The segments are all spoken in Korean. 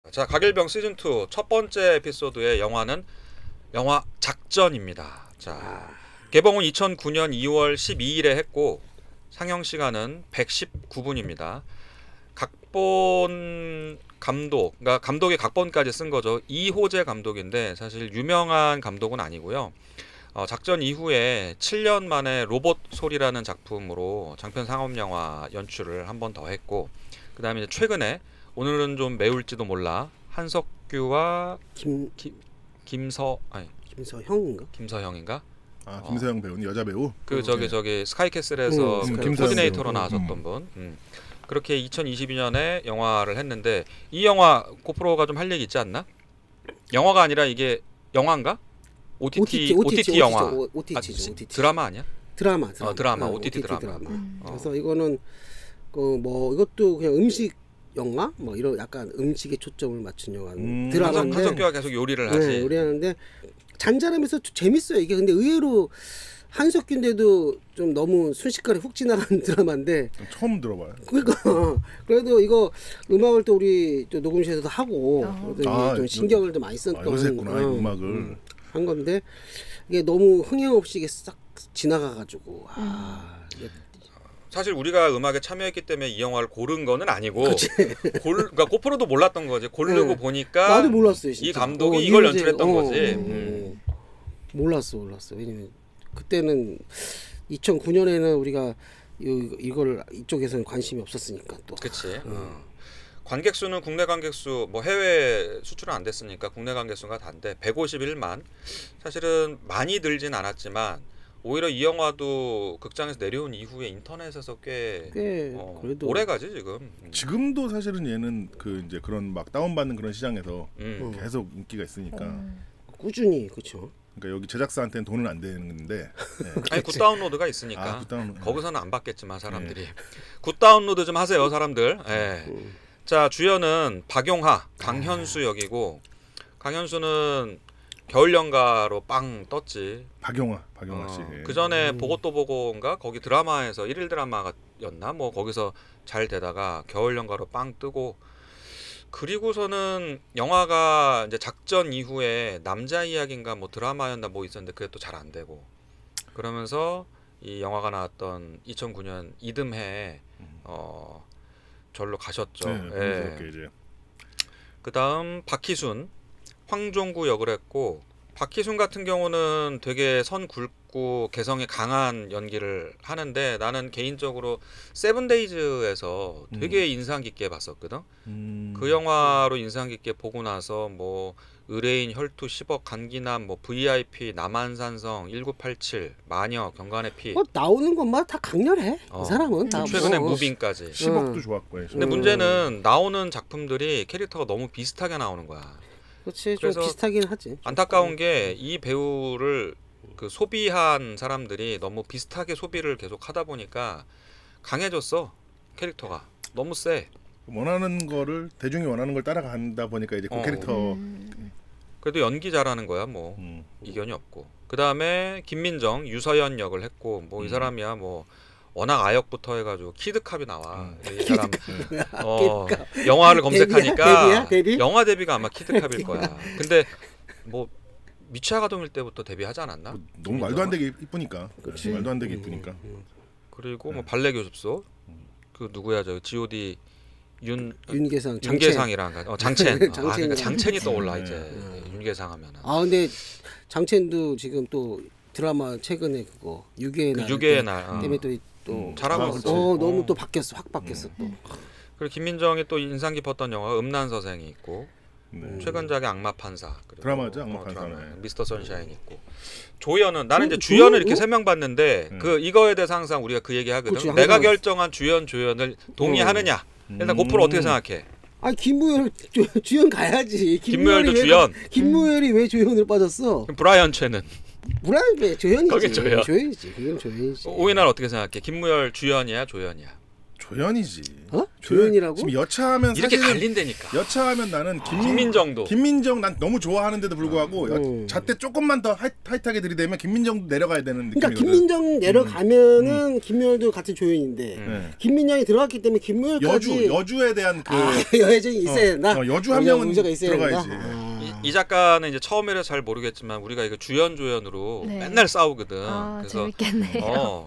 자, 각일병 시즌 2 첫 번째 에피소드의 영화는 영화 작전입니다. 자, 개봉은 2009년 2월 12일에 했고 상영 시간은 119분입니다. 각본 감독, 그러니까 감독이 각본까지 쓴 거죠. 이호재 감독인데 사실 유명한 감독은 아니고요. 작전 이후에 7년 만에 로봇 소리라는 작품으로 장편 상업 영화 연출을 한 번 더 했고, 그 다음에 최근에 오늘은 좀 매울지도 몰라 한석규와 김서형인가? 김서형인가? 아, 김서형 배우는 여자 배우? 그 저기 스카이캐슬에서 그 코디네이터로 나왔었던 분. 그렇게 2022년에 영화를 했는데 이 영화 고프로가 좀 할 얘기 있지 않나? 영화가 아니라 이게 영화인가? OTT 영화. OTT죠. 드라마 아니야? 드라마. OTT 드라마. 그래서 이거는 뭐 이것도 그냥 음식 영화 뭐 이런 약간 음식에 초점을 맞춘 영화 드라마인데 한석규가 계속 요리를 하지. 네, 요리하는데 잔잔하면서 재밌어요. 이게 근데 의외로 한석규인데도 좀 너무 순식간에 훅 지나가는 드라마인데 처음 들어봐요. 그러니까 그래도 이거 음악을 또 우리 또 녹음실에서도 하고 좀 신경을 좀 많이 썼던 요새 했구나 음악을 한 건데 이게 너무 흥행 없이 이게 싹 지나가가지고 사실 우리가 음악에 참여했기 때문에 이 영화를 고른 거는 아니고 그러니까 고프로도 몰랐던 거지. 고르고 보니까 나도 몰랐어요. 진짜. 이 감독이 이걸 연출했던 거지. 몰랐어. 왜냐면 그때는 2009년에는 우리가 이걸 이쪽에서는 관심이 없었으니까 또. 그렇지. 관객 수는 국내 관객 수 뭐 해외 수출은 안 됐으니까 국내 관객 수가 단데 151만. 사실은 많이 들진 않았지만 오히려 이 영화도 극장에서 내려온 이후에 인터넷에서 꽤 그래도 오래 가지 지금. 지금도 사실은 얘는 그 이제 그런 막 다운받는 그런 시장에서 계속 인기가 있으니까 꾸준히 그렇죠. 그러니까 여기 제작사한테는 돈은 안 되는데 아니 굿 다운로드가 있으니까 거기서는 안 받겠지만 사람들이 굿 다운로드 좀 하세요 사람들. 자, 주연은 박용하, 강현수 역이고 강현수는 겨울연가로 빵 떴지. 박용하 씨. 그 전에 보고 또 보고인가 거기 드라마에서 1일 드라마였나 뭐 거기서 잘 되다가 겨울연가로 빵 뜨고, 그리고서는 영화가 이제 작전 이후에 남자 이야기인가 뭐 드라마였나 뭐 있었는데 그게 또 잘 안 되고, 그러면서 이 영화가 나왔던 2009년 이듬해에 절로 가셨죠. 그다음 박희순, 황종구 역을 했고, 박희순 같은 경우는 되게 선 굵고 개성이 강한 연기를 하는데 나는 개인적으로 세븐데이즈에서 되게 인상 깊게 봤었거든. 그 영화로 인상 깊게 보고 나서 뭐 의뢰인, 혈투, 10억, 간기남, 뭐 VIP, 남한산성, 1987, 마녀, 경관의 피. 나오는 것마다 다 강렬해. 이 사람은 다 최근에 무빙까지. 10억도 좋았고. 근데 문제는 나오는 작품들이 캐릭터가 너무 비슷하게 나오는 거야. 그렇지, 좀 비슷하긴 하지. 안타까운 게 이 배우를 그 소비한 사람들이 너무 비슷하게 소비를 계속 하다 보니까 강해졌어. 캐릭터가 너무 세. 원하는 거를 대중이 원하는 걸 따라간다 보니까 이제 그 캐릭터. 그래도 연기 잘하는 거야 뭐 이견이 없고. 그 다음에 김민정, 유서연 역을 했고 뭐 이 사람이야 뭐 워낙 아역부터 해가지고 키드캅이 나와. 이 사람 영화를 검색하니까 데뷔야? 영화 데뷔가 아마 키드캅일 거야. 근데 뭐 미취학 아동일 때부터 데뷔하지 않았나? 너무 말도 안 되게 이쁘니까. 그렇지. 말도 안 되게 이쁘니까. 그리고 뭐 발레 교습소 그 누구야 저 G.O.D 윤계상이랑 장첸. 그러니까 장첸이 떠올라 이제 윤계상 하면은. 근데 장첸도 지금 또 드라마 최근에 그거 유괴의 날 때문에 또 잘하고 있어. 너무 또 확 바뀌었어 또. 그리고 김민정이 또 인상 깊었던 영화 음란서생이 있고, 최근작의 악마 판사. 드라마죠, 악마 판사. 미스터 선샤인 있고. 조연은 나는 이제 주연을 이렇게 3명 봤는데 그 이거에 대해서 항상 우리가 그 얘기 하거든. 그치, 내가 결정한 주연 조연을 동의하느냐. 일단 고프로 어떻게 생각해? 김무열 주연 가야지. 김무열도 주연. 김무열이 왜 조연을 빠졌어? 브라이언 최는. 브라이언 왜 조연이지. 거기 조연. 조연이지. 그건 조연이지. 오이날 어떻게 생각해? 김무열 주연이야, 조연이야? 조연이지. 조연이라고? 지금 여차하면 이렇게 사실은 갈린다니까. 여차하면 나는 김민정도. 김민정 난 너무 좋아하는데도 불구하고 잣대 조금만 더 타이트하게 들이대면 김민정도 내려가야 되는 그러니까 느낌이거든. 김민정 내려가면은 김무열도 같은 조연인데 김민정이 들어갔기 때문에 김무열까지 여주에 대한 그 여해정이 있어야 된다. 여주 한 명은 의자가 있어야 들어가야지. 된다? 이 작가는 이제 처음이라 잘 모르겠지만 우리가 이거 주연 조연으로 네. 맨날 싸우거든. 아, 그래서 재밌겠네요.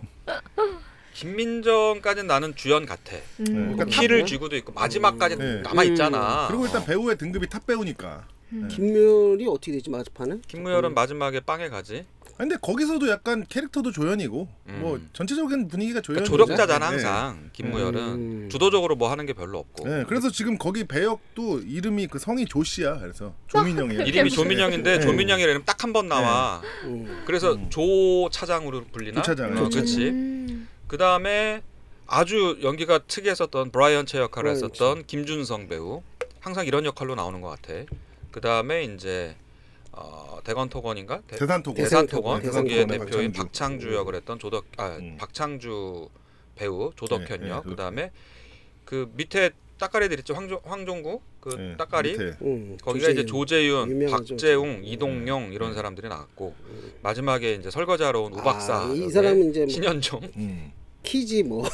김민정까지는 나는 주연 같아. 그러니까 피를 쥐고도 있고 마지막까지 네. 남아 있잖아. 그리고 일단 배우의 등급이 탑 배우니까. 김무열이 어떻게 되지 마지판은? 김무열은 마지막에 빵에 가지. 근데 거기서도 약간 캐릭터도 조연이고 뭐 전체적인 분위기가 조연. 그러니까 조력자잖아 항상. 김무열은 주도적으로 뭐 하는 게 별로 없고. 네, 그래서 지금 거기 배역도 이름이 그 성이 조씨야. 그래서 조민영이에요. 이름이 조민영인데 조민영이라는 딱 한 번 나와. 그래서 조 차장으로 불리나? 조 차장. 그렇지. 그 다음에 아주 연기가 특이했었던 브라이언 채 역할을 했었던 김준성 배우. 항상 이런 역할로 나오는 것 같아. 그 다음에 이제 대건토건인가? 대산토건 거기에 대표인 박창주 역을 했던 박창주 배우 조덕현 역. 그 다음에 그 밑에 따까리들 있죠. 황종구 그 따까리. 거기가 이제 조재윤, 박재웅, 이동용 이런 사람들이 나왔고 마지막에 이제 설거지하러 온 우박사. 이 사람은 이제 신현종. 키지 뭐.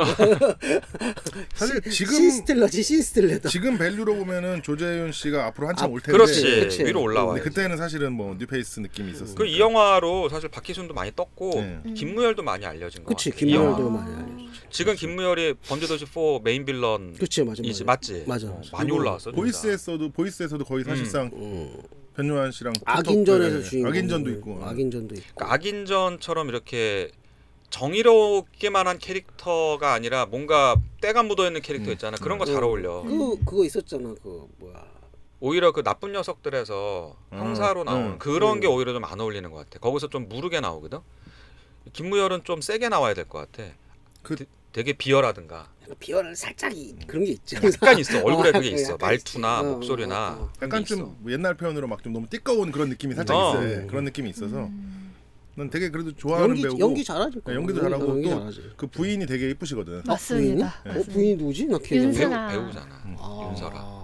사실 지금 신스텔러다. 지금 밸류로 보면은 조재윤 씨가 앞으로 한참 올 텐데. 그렇지. 위로 올라와. 근데 그때는 사실은 뭐 뉴페이스 느낌이 있었어. 그 이 영화로 사실 박희순도 많이 떴고 김무열도 많이 알려진 거 같아. 그렇지. 김무열도 많이 알려졌지. 지금 김무열이 범죄도시 4 메인 빌런. 그렇지, 맞지. 많이 올라왔어. 보이스에서도 거의 사실상 변요한 씨랑 악인전에서 주인공. 악인전도 있고. 그러니까 악인전처럼 이렇게 정의롭게만 한 캐릭터가 아니라 뭔가 때가 묻어있는 캐릭터 있잖아. 그런 거 잘 어울려. 그거 있었잖아. 그 뭐야. 오히려 그 나쁜 녀석들에서 형사로 나오는 그런 게 오히려 좀 안 어울리는 것 같아. 거기서 좀 무르게 나오거든. 김무열은 좀 세게 나와야 될 것 같아. 되게 비열하든가. 비열을 살짝 그런 게 있죠. 약간 있어. 얼굴에 그게 있어. 말투나 목소리나. 약간 좀 옛날 표현으로 막 좀 너무 띠꺼운 그런 느낌이 살짝 있어요. 그런 느낌이 있어서. 난 되게 그래도 좋아하는 배우고 연기 잘하지. 연기도 잘하고 또 그 부인이 되게 이쁘시거든. 맞습니다. 부인이 누구지? 나 기억이 안 나. 배우잖아. 윤설아.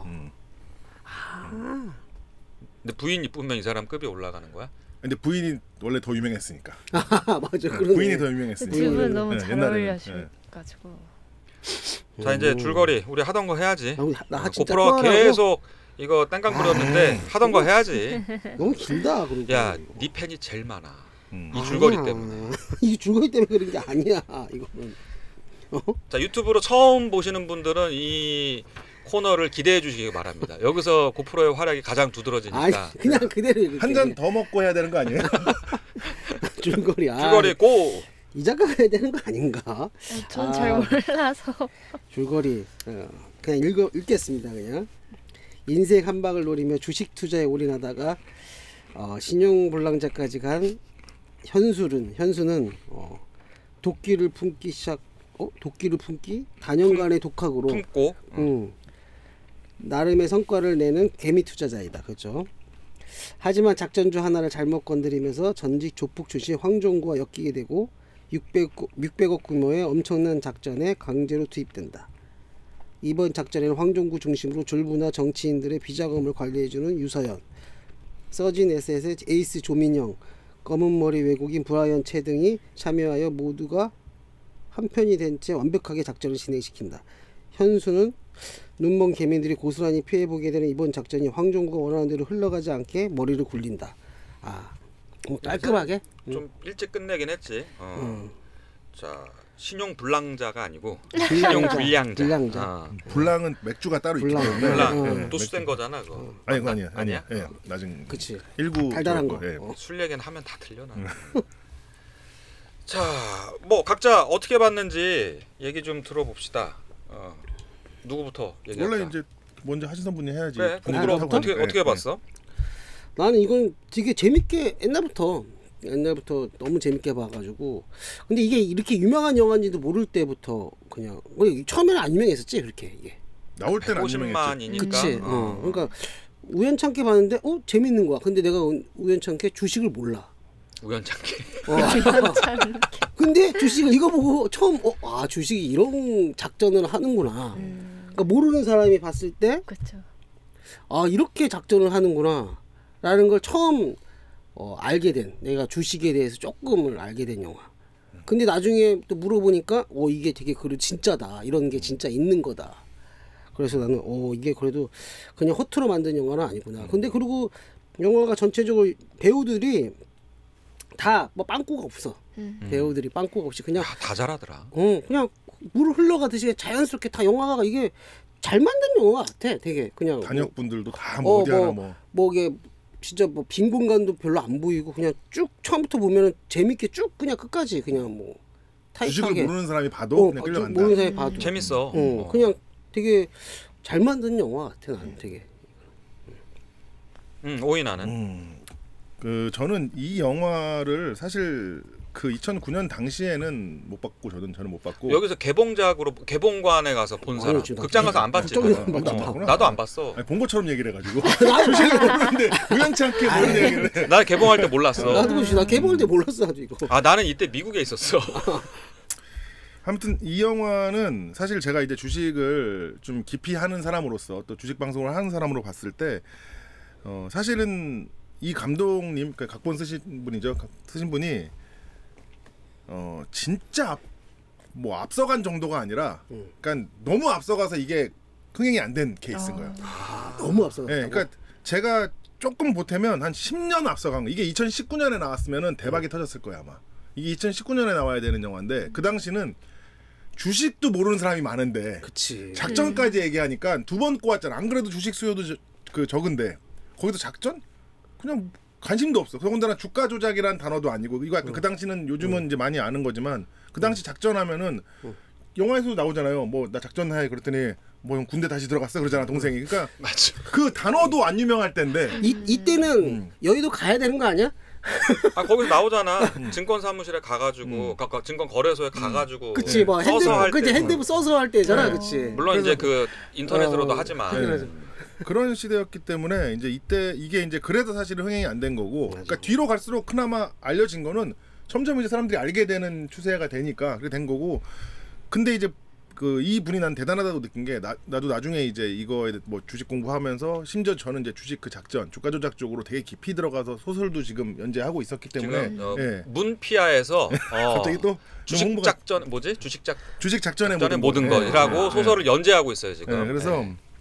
근데 부인 이쁘면 이 사람 급이 올라가는 거야? 근데 부인이 원래 더 유명했으니까. 맞아. 그러네. 부인이 더 유명했으니까. 두 분 너무 잘 어울려가지고. 자 이제 줄거리 우리 하던 거 해야지. 나 진짜 고프로가 계속 이거 땡깡 부렸는데 하던 거 해야지. 너무 길다. 그리고. 야, 네 팬이 제일 많아. 이 줄거리 때문에. 이 줄거리 때문에 그런 게 아니야. 이거는. 자 유튜브로 처음 보시는 분들은 이 코너를 기대해 주시기 바랍니다. 여기서 고프로의 활약이 가장 두드러지니까. 아니, 그냥 그대로 한 잔 더 먹고 해야 되는 거 아니에요? 줄거리. 줄거리 고. 이 작가가 해야 되는 거 아닌가? 전 잘 몰라서. 줄거리. 그냥 읽겠습니다. 그냥. 인생 한 방을 노리며 주식 투자에 올인하다가 신용불량자까지 간 현수는 도끼를 품기 단연간의 독학으로 품고 나름의 성과를 내는 개미 투자자이다. 그렇죠? 하지만 작전주 하나를 잘못 건드리면서 전직 조폭 출신 황종구와 엮이게 되고 600억 규모의 엄청난 작전에 강제로 투입된다. 이번 작전에는 황종구 중심으로 졸부나 정치인들의 비자금을 관리해주는 유서연, 서진 에셋의 에이스 조민영, 검은머리 외국인 브라이언 채 등이 참여하여 모두가 한편이 된 채 완벽하게 작전을 진행시킨다. 현수는 눈먼 개미들이 고스란히 피해보게 되는 이번 작전이 황종구가 원하는 대로 흘러가지 않게 머리를 굴린다. 깔끔하게? 좀 일찍 끝내긴 했지. 자 신용불량자가 아니고 신용불량자. 불량은 맥주가 따로 있기 때문에. 불량 또 수된 거잖아 그거. 아니 그거 아니야. 예, 나중. 그치. 일부 달달한 거. 예. 술 얘기는 하면 다 틀려나. 자, 뭐 각자 어떻게 봤는지 얘기 좀 들어봅시다. 누구부터 얘기할까? 원래 이제 먼저 하시던 분이 해야지. 그래. 공부로 어떻게 봤어? 나는 이건 되게 재밌게 옛날부터 너무 재밌게 봐가지고. 근데 이게 이렇게 유명한 영화인지도 모를 때부터 그냥 처음에는 안 유명했었지 그렇게 이게. 나올 때는 안 유명했지. 그치. 그러니까 우연찮게 봤는데 재밌는 거야. 근데 내가 우연찮게 주식을 몰라. 우연찮게. 근데 주식을 이거 보고 처음 주식이 이런 작전을 하는구나. 그러니까 모르는 사람이 봤을 때 그렇죠. 이렇게 작전을 하는구나 라는 걸 처음 알게 된, 내가 주식에 대해서 조금을 알게 된 영화. 근데 나중에 또 물어보니까 이게 되게 진짜다, 이런 게 진짜 있는 거다. 그래서 나는 이게 그래도 그냥 허투루 만든 영화는 아니구나. 근데 그리고 영화가 전체적으로 배우들이 다 뭐 빵꾸가 없어. 배우들이 빵꾸가 없이 그냥 다 잘하더라. 그냥 물 흘러가듯이 자연스럽게 다 영화가 이게 잘 만든 영화 같아. 되게 그냥 단역분들도 다 어디 하나 뭐 이게 진짜 뭐 빈 공간도 별로 안 보이고 그냥 쭉 처음부터 보면은 재밌게 쭉 그냥 끝까지 그냥 뭐 타이트하게. 주식을 모르는 사람이 봐도 그냥 끌려간다. 모르는 사람이 봐도 재밌어. 그냥 되게 잘 만든 영화 같아. 나는 되게. 오인하는. 저는 이 영화를 사실 그 2009년 당시에는 못 봤고 저는 못 봤고 여기서 개봉작으로 개봉관에 가서 본 사람. 극장 가서 안 봤지. 나도 안 봤어. 아니, 본 것처럼 얘기를 해가지고 주식을 모르는데 우연치 않게 모르는 얘기를 해. 나 개봉할 때 몰랐어. 나 개봉할 때 몰랐어 아주 이거. 나는 이때 미국에 있었어. 아무튼 이 영화는 사실 제가 이제 주식을 좀 깊이 하는 사람으로서 또 주식 방송을 하는 사람으로 봤을 때 사실은 이 감독님, 그러니까 각본 쓰신 분이죠. 쓰신 분이 진짜 앞서간 정도가 아니라, 그러니까 너무 앞서가서 이게 흥행이 안 된 케이스인 거예요. 너무 앞서갔다고. 네, 그러니까 제가 조금 보태면 한 10년 앞서간 거. 이게 2019년에 나왔으면은 대박이 터졌을 거예요 아마. 이게 2019년에 나와야 되는 영화인데 그 당시는 주식도 모르는 사람이 많은데, 그치. 작전까지 얘기하니까 두 번 꼬았잖아. 안 그래도 주식 수요도 적은데 거기서 작전? 그냥 관심도 없어. 더군다나 주가 조작이란 단어도 아니고, 이거 그 당시는 요즘은 이제 많이 아는 거지만 그 당시 작전하면은 영화에서도 나오잖아요. 뭐 나 작전해 그랬더니 뭐 형 군대 다시 들어갔어 그러잖아 동생이. 그러니까 맞아. 그 단어도 안 유명할 때인데 이때는 여의도 가야 되는 거 아니야? 거기서 나오잖아. 증권 사무실에 가가지고, 증권 거래소에 가가지고. 그치, 뭐 핸드폰 써서 할 때잖아, 그치. 물론 이제 그 인터넷으로도 하지만. 그런 시대였기 때문에 이제 이때 이게 이제 그래서 사실은 흥행이 안 된 거고, 그러니까 뒤로 갈수록 그나마 알려진 거는 점점 이제 사람들이 알게 되는 추세가 되니까 그게 된 거고. 근데 이제 이 분이 난 대단하다고 느낀 게, 나도 나중에 이제 이거에 뭐 주식 공부하면서 심지어 저는 이제 주식 그 작전, 주가 조작 쪽으로 되게 깊이 들어가서 소설도 지금 연재하고 있었기 때문에 지금 문피아에서 갑자기 또 주식 작전 주식 작전의 모든 것이라고 소설을 연재하고 있어요 지금. 그래서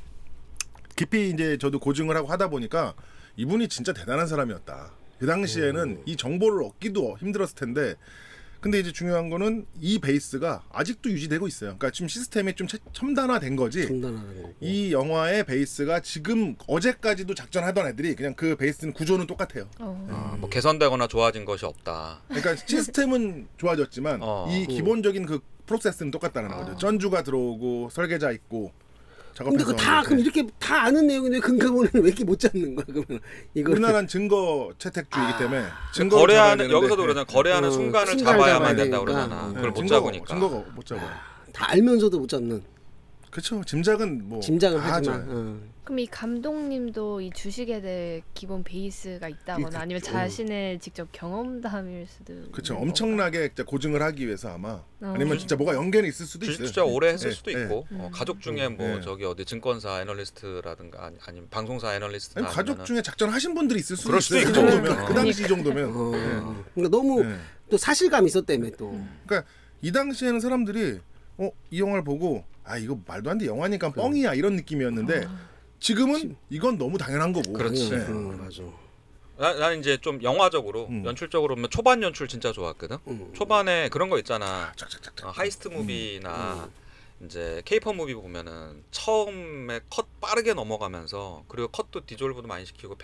깊이 이제 저도 고증을 하고 하다 보니까 이분이 진짜 대단한 사람이었다. 그 당시에는 이 정보를 얻기도 힘들었을 텐데, 근데 이제 중요한 거는 이 베이스가 아직도 유지되고 있어요. 그러니까 지금 시스템이 좀 첨단화된 거지. 첨단화된 거고. 이 영화의 베이스가 지금 어제까지도 작전하던 애들이 그냥 그 베이스는 구조는 똑같아요. 뭐 개선되거나 좋아진 것이 없다. 그러니까 시스템은 좋아졌지만 이 기본적인 그 프로세스는 똑같다는 거죠. 전주가 들어오고 설계자 있고. 근데 그럼 이렇게 다 아는 내용인데 근거문은 왜 이렇게 못 잡는 거야? 그러면 우리나라는 증거 채택주의이기 때문에 거래하는, 여기서도 그러잖아. 거래하는 순간을 잡아야만 된다 그러잖아. 그걸 못 잡으니까. 증거가 못 잡아. 다 알면서도 못 잡는. 그렇죠. 짐작은 하지만. 그럼 이 감독님도 이 주식에 대해 기본 베이스가 있다거나 아니면 자신의 직접 경험담일 수도. 그렇죠. 엄청나게 고증을 하기 위해서 아마 아니면 진짜 뭐가 연계는 있을 수도 있어요. 진짜 오래 했을 수도 있고 가족 중에 뭐 저기 어디 증권사 애널리스트라든가 아니면 방송사 애널리스트 가족 중에 작전하신 분들이 있을 수도 그럴 수도 있어요. 있고. 그 정도면 그 당시 이 정도면. 그러니까 너무 또 사실감 있었다며 또. 그러니까 이 당시에는 사람들이 이 영화를 보고 이거 말도 안 돼 영화니까 뻥이야 이런 느낌이었는데 지금은 이건 너무 당연한 거고. 그렇지. 맞아. 나는 이제 좀 영화적으로 연출적으로 보면 초반 연출 진짜 좋았거든. 초반에 그런 거 있잖아. 하이스트 무비나 이제 케이팝 무비 보면은 처음에 컷 빠르게 넘어가면서, 그리고 컷도 디졸브도 많이 시키고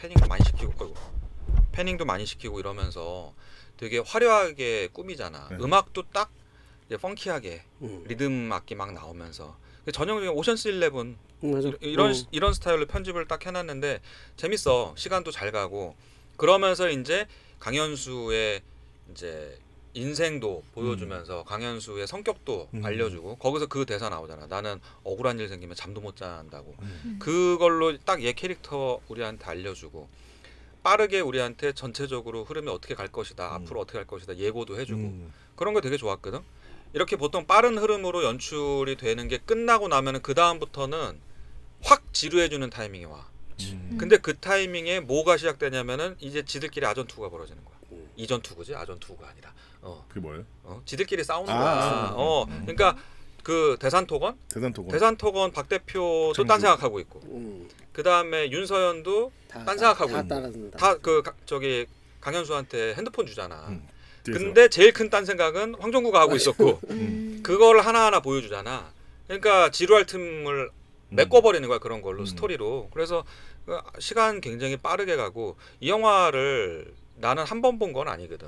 패닝도 많이 시키고 이러면서 되게 화려하게 꾸미잖아. 음악도 딱 이제 펑키하게 리듬 악기 막 나오면서 전형적인 오션스 11 이런 스타일로 편집을 딱 해놨는데 재밌어. 시간도 잘 가고. 그러면서 이제 강현수의 이제 인생도 보여주면서 강현수의 성격도 알려주고, 거기서 그 대사 나오잖아. 나는 억울한 일 생기면 잠도 못 잔다고. 그걸로 딱 얘 캐릭터 우리한테 알려주고, 빠르게 우리한테 전체적으로 흐름이 어떻게 갈 것이다, 앞으로 어떻게 갈 것이다 예고도 해주고 그런 거 되게 좋았거든. 이렇게 보통 빠른 흐름으로 연출이 되는 게 끝나고 나면은 그 다음부터는 확 지루해주는 타이밍이 와. 근데 그 타이밍에 뭐가 시작되냐면은 이제 지들끼리 아전2가 벌어지는 거야. 이전2구지 아전2가 아니라. 그게 뭐예요? 지들끼리 싸우는 아, 거야. 그러니까 그 대산토건 박 대표도 딴 생각하고 있고, 그 다음에 윤서현도 딴 생각하고 있고, 다 그 저기 강현수한테 핸드폰 주잖아. 근데 제일 큰 딴 생각은 황정구가 하고 있었고, 그걸 하나하나 보여주잖아. 그러니까 지루할 틈을 메꿔버리는 거야 그런 걸로 스토리로. 그래서 시간 굉장히 빠르게 가고 이 영화를 나는 한 번 본 건 아니거든.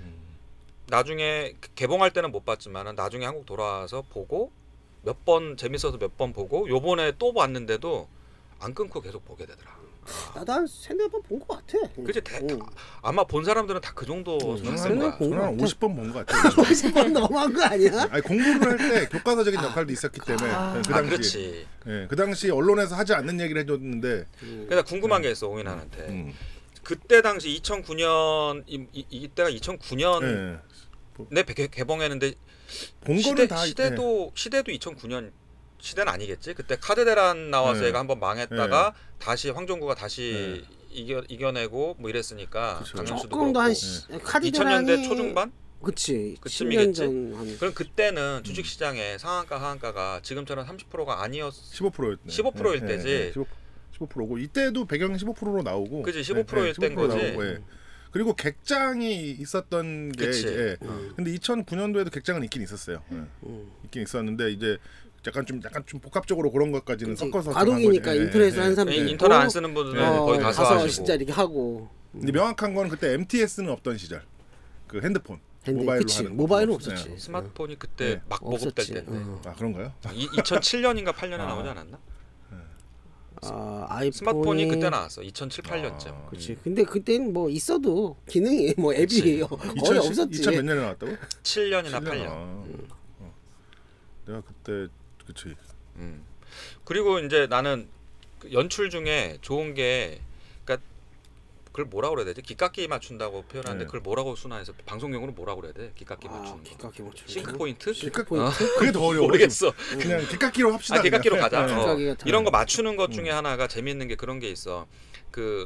나중에 개봉할 때는 못 봤지만 나중에 한국 돌아와서 보고 몇 번 재밌어서 몇 번 보고 요번에 또 봤는데도 안 끊고 계속 보게 되더라. 나도 한 3-4번 본 것 같아. 그치? 아마 본 사람들은 다 그 정도 봤을 거야. 저는 한 50번 본 것 같아요. 50번 넘어간 거 아니야? 아니 공부를 할 때 교과서적인 역할도 있었기 때문에 그 당시 그렇지. 그 당시 언론에서 하지 않는 얘기를 해줬는데 그래서 궁금한 게 있어 오인환한테. 그때 당시 2009년 이때가 2009년 내 개봉했는데 본 거는 다 시대도 2009년 시대는 아니겠지. 그때 카드 대란 나와서 얘가 한번 망했다가 다시 황정구가 다시 이겨내고 뭐 이랬으니까 강현수도 조금 그렇고. 더 한 카드 2000년대 초중반? 그치. 그쯤이겠지. 10년 전 한. 그럼 그때는 주식 시장에 상한가 하한가가 지금처럼 30%가 아니었 15%였네. 15%일 때지. 15%고 이때도 배경이 15%로 나오고. 그지 15%일 때인 거지. 나오고, 그리고 객장이 있었던 게 이제 근데 2009년도에도 객장은 있긴 있었어요. 있긴 있었는데 이제 약간 좀 복합적으로 그런 것까지는 섞어서 가동이니까 인터넷 한 사람들 인터넷 안 쓰는 분들은 거의 가서 하시고. 진짜 이렇게 하고. 근데 명확한 거는 그때 MTS는 없던 시절. 그 핸드폰 모바일로 그치. 하는 모바일은 없었지. 스마트폰이 그때 막 보급될 때인데. 아 그런가요? 2007년인가 8년에 나오지 않았나? 아이폰이 스마트폰이 그때 나왔어. 2007, 8년쯤. 그렇지. 근데 그때는 뭐 있어도 기능이 뭐 앱이 거의 없었지. 2000 몇 년에 나왔다고? 7년이나 8년. 내가 그때 그치. 그리고 이제 나는 그 연출 중에 좋은 게, 그러니까 그걸 뭐라 그래야 되지? 기깎기 맞춘다고 표현하는데 그걸 뭐라고 순화해서 방송용으로 뭐라 그래야 돼? 기깎기 맞추는 거. 기깎기 맞추는 싱크 포인트? 그게 더 어려워. 모르겠어. 그냥 기깎기로 합시다. 기깎기로 가자. 이런 거 거 맞추는 것 중에 하나가 재밌는 게 그런 게 있어. 그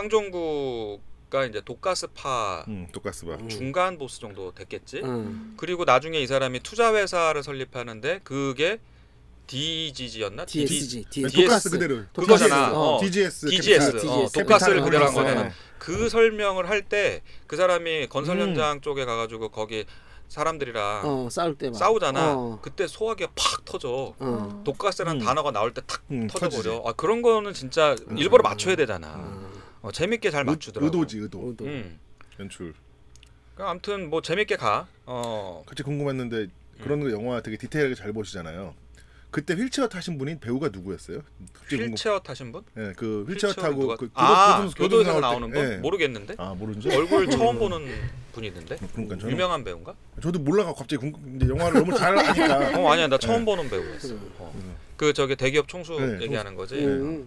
황종구가 이제 독가스파 독가스파 중간 보스 정도 됐겠지. 그리고 나중에 이 사람이 투자 회사를 설립하는데 그게 DGG였나? DSG. 독가스 그대로. 그거잖아. DGS. 독가스를 그대로 한 거잖아. 그 설명을 할 때 그 사람이 건설 현장 쪽에 가가지고 거기 사람들이랑 싸울 때 싸우잖아. 그때 소화기가 팍 터져. 독가스라는 단어가 나올 때 탁 터져버려. 그런 거는 진짜 일부러 맞춰야 되잖아. 재밌게 잘 맞추더라고. 의도. 연출. 그러니까 아무튼 뭐 재밌게 가. 같이 궁금했는데 그런 거 영화 되게 디테일하게 잘 보시잖아요. 그때 휠체어 타신 분이 배우가 누구였어요? 휠체어 타신 분? 네, 그 휠체어 타고 그 교도소에서 나오는 분? 네. 모르겠는데. 모르죠? 얼굴 처음 보는 분이던데. 그러니까 유명한 배우인가? 저도 몰라가 갑자기 이제 영화를 너무 잘 아니까. 아니야, 나 처음 보는 배우였어. 그 저기 대기업 총수 얘기하는 거지.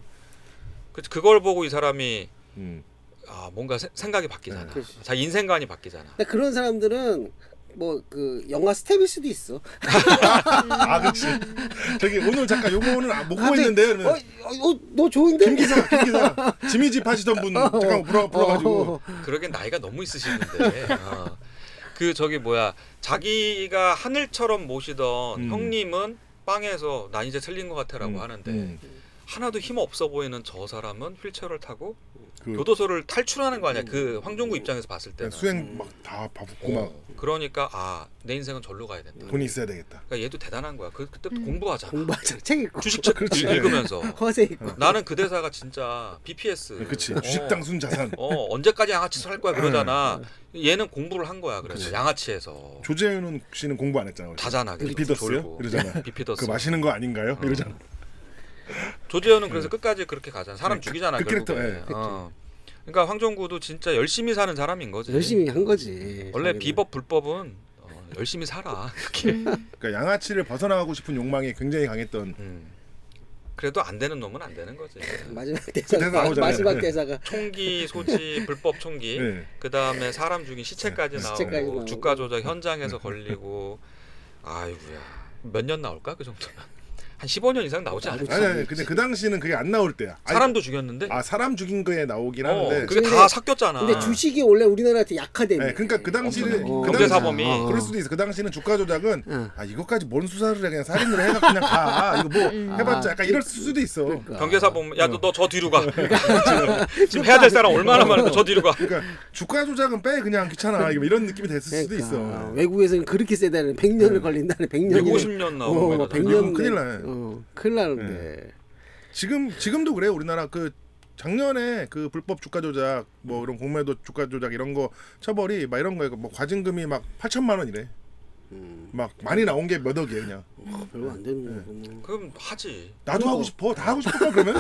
그걸 보고 이 사람이 뭔가 생각이 바뀌잖아. 자기 인생관이 바뀌잖아. 근데 그런 사람들은 뭐 그 영화 스텝일 수도 있어. 그렇지. 저기 오늘 잠깐 요거는 못 보고 있는데. 너 좋은데? 김 기사. 지미집 하시던 분 잠깐 불러가지고. 그러긴 나이가 너무 있으시는데. 그 저기 뭐야, 자기가 하늘처럼 모시던 형님은 빵에서 나 이제 틀린 것 같아라고 하는데 하나도 힘 없어 보이는 저 사람은 휠체어를 타고 교도소를 탈출하는 거 아니야. 그 황종구 입장에서 봤을 때는 수행 막 다 붙고 막. 그러니까 내 인생은 절로 가야 된다. 돈이 있어야 되겠다. 그러니까 얘도 대단한 거야. 그때부터 공부하잖아. 책 읽고. 주식 읽으면서. 허세 읽고. 나는 그 대사가 진짜 BPS. 그렇지. 주식당 순자산. 언제까지 양아치 살 거야 그러잖아. 얘는 공부를 한 거야. 그래서 양아치에서. 조재윤 씨는 공부 안 했잖아. 자잖아. 비피더스요? 이러잖아. 비피더스. 그 마시는 거 아닌가요? 이러잖아. 조재현은 그래서 끝까지 그렇게 가잖아. 사람 죽이잖아. 그 캐릭터. 그러니까 황종구도 진짜 열심히 사는 사람인 거지. 열심히 한 거지. 원래 비법 불법은 열심히 살아. 그렇게. 그러니까 양아치를 벗어나가고 싶은 욕망이 굉장히 강했던. 그래도 안 되는 놈은 안 되는 거지. 마지막 대사 대사가 나오잖아요. 마지막 대사가 총기 소지 불법 총기 네. 그다음에 사람 죽인 시체까지 시체까지 나오고 나오고. 주가 조작 현장에서 걸리고 아이고야 몇 년 나올까 그 정도면 한 15년 이상 나오지 않을까? 아니 근데 그 당시는 그게 안 나올 때야. 아니, 사람도 죽였는데. 사람 죽인 거에 나오긴 하는데. 그게 근데- 다 섞였잖아. 근데 주식이 원래 우리나라한테 약하대. 네, 그러니까 그 당시는 경제사범이. 그럴 수도 있어. 그 당시는 주가 조작은 응. 이거까지 뭔 수사를 해 그냥 살인으로 해가 그냥 가. 이거 뭐 해봤자 약간 이럴 수도 있어. 그러니까. 경계사범 야너 저 뒤로 가. 지금 해야 될 사람 얼마나 많은데 저 뒤로 가. 그러니까 주가 조작은 빼 그냥 귀찮아. 이런 느낌이 됐을 수도 그러니까. 있어. 외국에서는 그렇게 세다는 100년을 걸린다는 100년. 150년 나오는 거잖아. 100년 큰일 나네. 큰일 나는데. 지금도 그래. 우리나라 그 작년에 그 불법 주가 조작 뭐 이런 공매도 주가 조작 이런 거 처벌이 막 이런 거에 뭐 과징금이 막 8천만 원이래. 막 많이 나온 게 몇 억이야 그냥. 별로 안 되는 거고. 그럼 하지. 나도 하고 싶어. 다 하고 싶을까 그러면?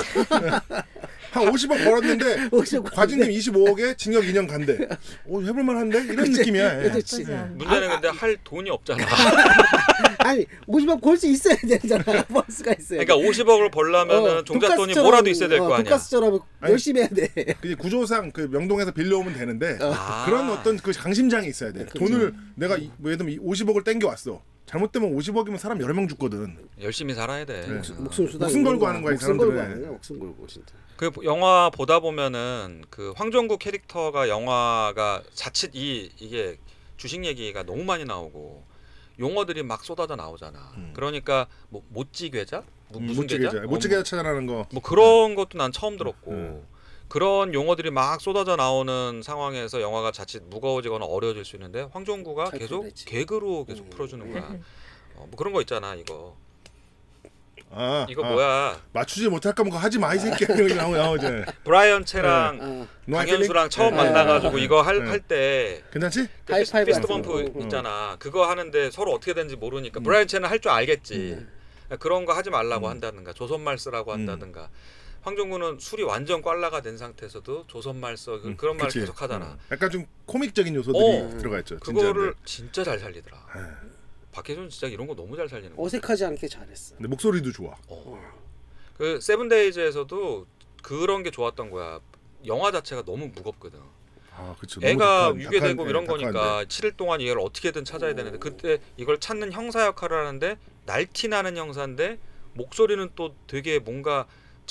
한 50억 벌었는데 50억 과징금 25억에 징역 2년 간대. 해볼만 한데? 이런 느낌이야. 예. 그렇지. 나쁘지 않네. 문제는 근데 할 돈이 없잖아. 아니 50억 벌 수 있어야 되잖아. 벌 수가 있어야 돼. 그러니까 50억을 벌려면은 종잣돈이 뭐라도 있어야 될 거 아니야. 돈가스처럼 아니, 열심히 해야 돼. 그 구조상 그 명동에서 빌려오면 되는데 아. 그런 어떤 그 강심장이 있어야 돼. 돈을 내가 뭐 예를 들면 50억을 땡겨왔어. 잘못되면 50억이면 사람 여러 명 죽거든. 열심히 살아야 돼. 네. 목숨 수당 목숨 걸고 하는 거야, 이 목숨 걸고 사람들은. 하는 거야. 목숨 걸고 진짜. 그 영화 보다 보면은 그 황정구 캐릭터가 영화가 자칫 이게 주식 얘기가 너무 많이 나오고 용어들이 막 쏟아져 나오잖아. 그러니까 뭐 모찌 계좌? 무슨 계좌? 못지게 찾아라는 거. 뭐 그런 것도 난 처음 들었고 음. 그런 용어들이 막 쏟아져 나오는 상황에서 영화가 자칫 무거워지거나 어려워질 수 있는데 황정구가 잘 계속 풀어냈지. 개그로 계속 풀어주는 거야. 뭐 그런 거 있잖아 이거. 이거 아, 뭐야? 맞추지 못할 거면 그거 하지 마 이 새끼야. 여기 나오지. 브라이언 채랑 강현수랑 처음 만나가지고 이거 할 때 괜찮지? 그 하이파이브 피스트 하는 범프 거. 있잖아. 그거 하는데 서로 어떻게 되는지 모르니까 브라이언 채는 할 줄 알겠지. 그런 거 하지 말라고 한다든가 조선말 쓰라고 한다든가. 황정구는 술이 완전 꽐라가 된 상태에서도 조선말 써 그런 말 그치. 계속 하잖아. 약간 좀 코믹적인 요소들이 들어가 있죠. 그거를 진짜인데. 진짜 잘 살리더라. 박해준 진짜 이런 거 너무 잘 살리는 거. 어색하지 않게 잘했어. 근데 목소리도 좋아. 그 세븐데이즈에서도 그런 게 좋았던 거야. 영화 자체가 너무 무겁거든. 그렇죠. 애가 유괴되고 이런 거니까 7일 동안 이걸 어떻게든 찾아야 되는데 그때 이걸 찾는 형사 역할을 하는데 날티나는 형사인데 목소리는 또 되게 뭔가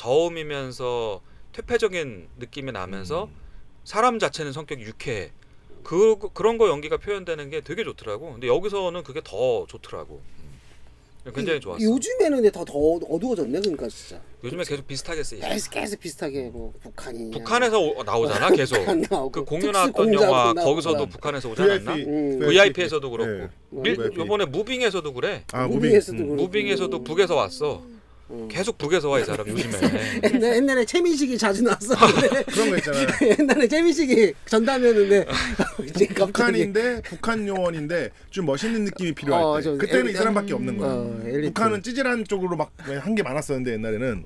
저음이면서 퇴폐적인 느낌이 나면서 사람 자체는 성격이 유쾌해. 그런 거 연기가 표현되는 게 되게 좋더라고. 근데 여기서는 그게 더 좋더라고. 굉장히 좋았어. 요즘에는 근데 더 어두워졌네 그러니까 진짜. 요즘에 계속 비슷하게 쓰이죠. 계속 비슷하게 뭐 북한이. 북한에서 나오잖아 계속. 북한 나오고, 그 공유 특수 나왔던 공작도 영화 나오고. 거기서도 북한에서 오지 않았나? VIP에서도 그렇고. VIP. 요번에 무빙에서도 그래. 무빙에서도 그렇고. 무빙에서도 북에서 왔어. 계속 북에서 와 이 사람 요즘에. 옛날에 최민식이 자주 나왔었는데 그런 거 있잖아요. 옛날에 최민식이 전담이었는데 이제 갑자기 북한인데 북한 요원인데 좀 멋있는 느낌이 필요할 때 좀 그때는 이 사람밖에 없는 거야. 엘리트. 북한은 찌질한 쪽으로 막 한 게 많았었는데 옛날에는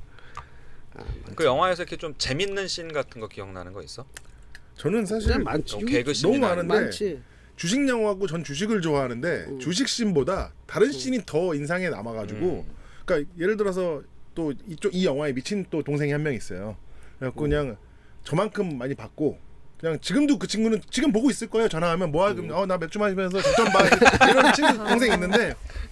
그 영화에서 이렇게 좀 재밌는 씬 같은 거 기억나는 거 있어? 저는 사실 진짜 많지. 개그 씬이 너무 많은데 많지. 주식 영화고 전 주식을 좋아하는데 주식 씬보다 다른 씬이 더 인상에 남아가지고 그러니까 예를 들어서 또 이 영화에 미친 또 동생이 한 명 있어요. 그래갖고 그냥 저만큼 많이 받고 그냥 지금도 그 친구는 지금 보고 있을 거예요. 전화하면 뭐하 나 맥주 마시면서 좀 봐 이런 친구 동생 있는데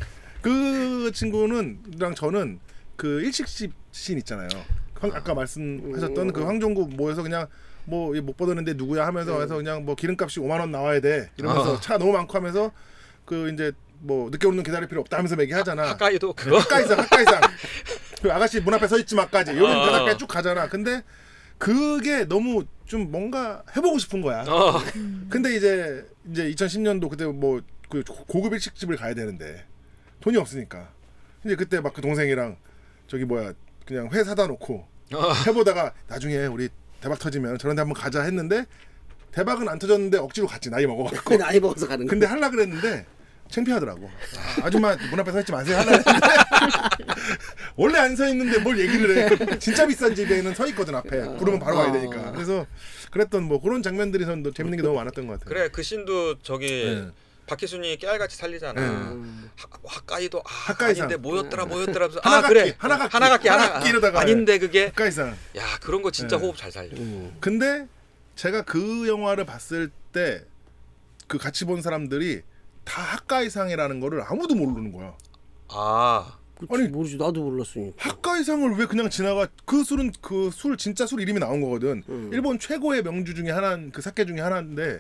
그 친구는랑 저는 그 일식집 씬 있잖아요. 아까 말씀하셨던 그 황정구 모여서 그냥 뭐 못 받았는데 누구야 하면서 해서 그냥 뭐 기름값이 5만 원 나와야 돼 이러면서 차 너무 많고 하면서 그 이제 뭐 늦게 오는 기다릴 필요 없다 하면서 얘기하잖아. 하카이도 그거? 하카이상 그 아가씨 문 앞에 서 있지 마까지 이런 대답까지 쭉 가잖아. 근데 그게 너무 좀 뭔가 해보고 싶은 거야. 근데 이제 2010년도 그때 뭐 그 고급 일식집을 가야 되는데 돈이 없으니까 이제 그때 막 그 동생이랑 저기 뭐야 그냥 회 사다 놓고 해보다가 나중에 우리 대박 터지면 저런 데 한번 가자 했는데 대박은 안 터졌는데 억지로 갔지. 나이 먹어갖고. 나이 먹어서 가는 거. 근데 하려 그랬는데 창피하더라고. 아줌마 문 앞에 서 있지 마세요 하려 했는데 원래 안 서 있는데 뭘 얘기를 해. 진짜 비싼 집에는 서 있거든 앞에. 부르면 바로 가야 되니까. 그래서 그랬던 뭐 그런 장면들이 전 재밌는 게 너무 많았던 것 같아요. 그래 그 씬도 저기 박희순이 깨알같이 살리잖아. 화까이도 화까이상. 아닌데 뭐였더라 하면서 하나같기, 하나같기 이러다가 아닌데 그게 가까이상. 야 그런 거 진짜 네. 호흡 잘 살려. 근데 제가 그 영화를 봤을 때 그 같이 본 사람들이 다 하카이상이라는 거를 아무도 모르는 거야. 아 아니 모르지 나도 몰랐으니까. 하카이상을 왜 그냥 지나가? 그 술은 그 술 진짜 술 이름이 나온 거거든. 일본 최고의 명주 중에 하나, 그 사케 중에 하나인데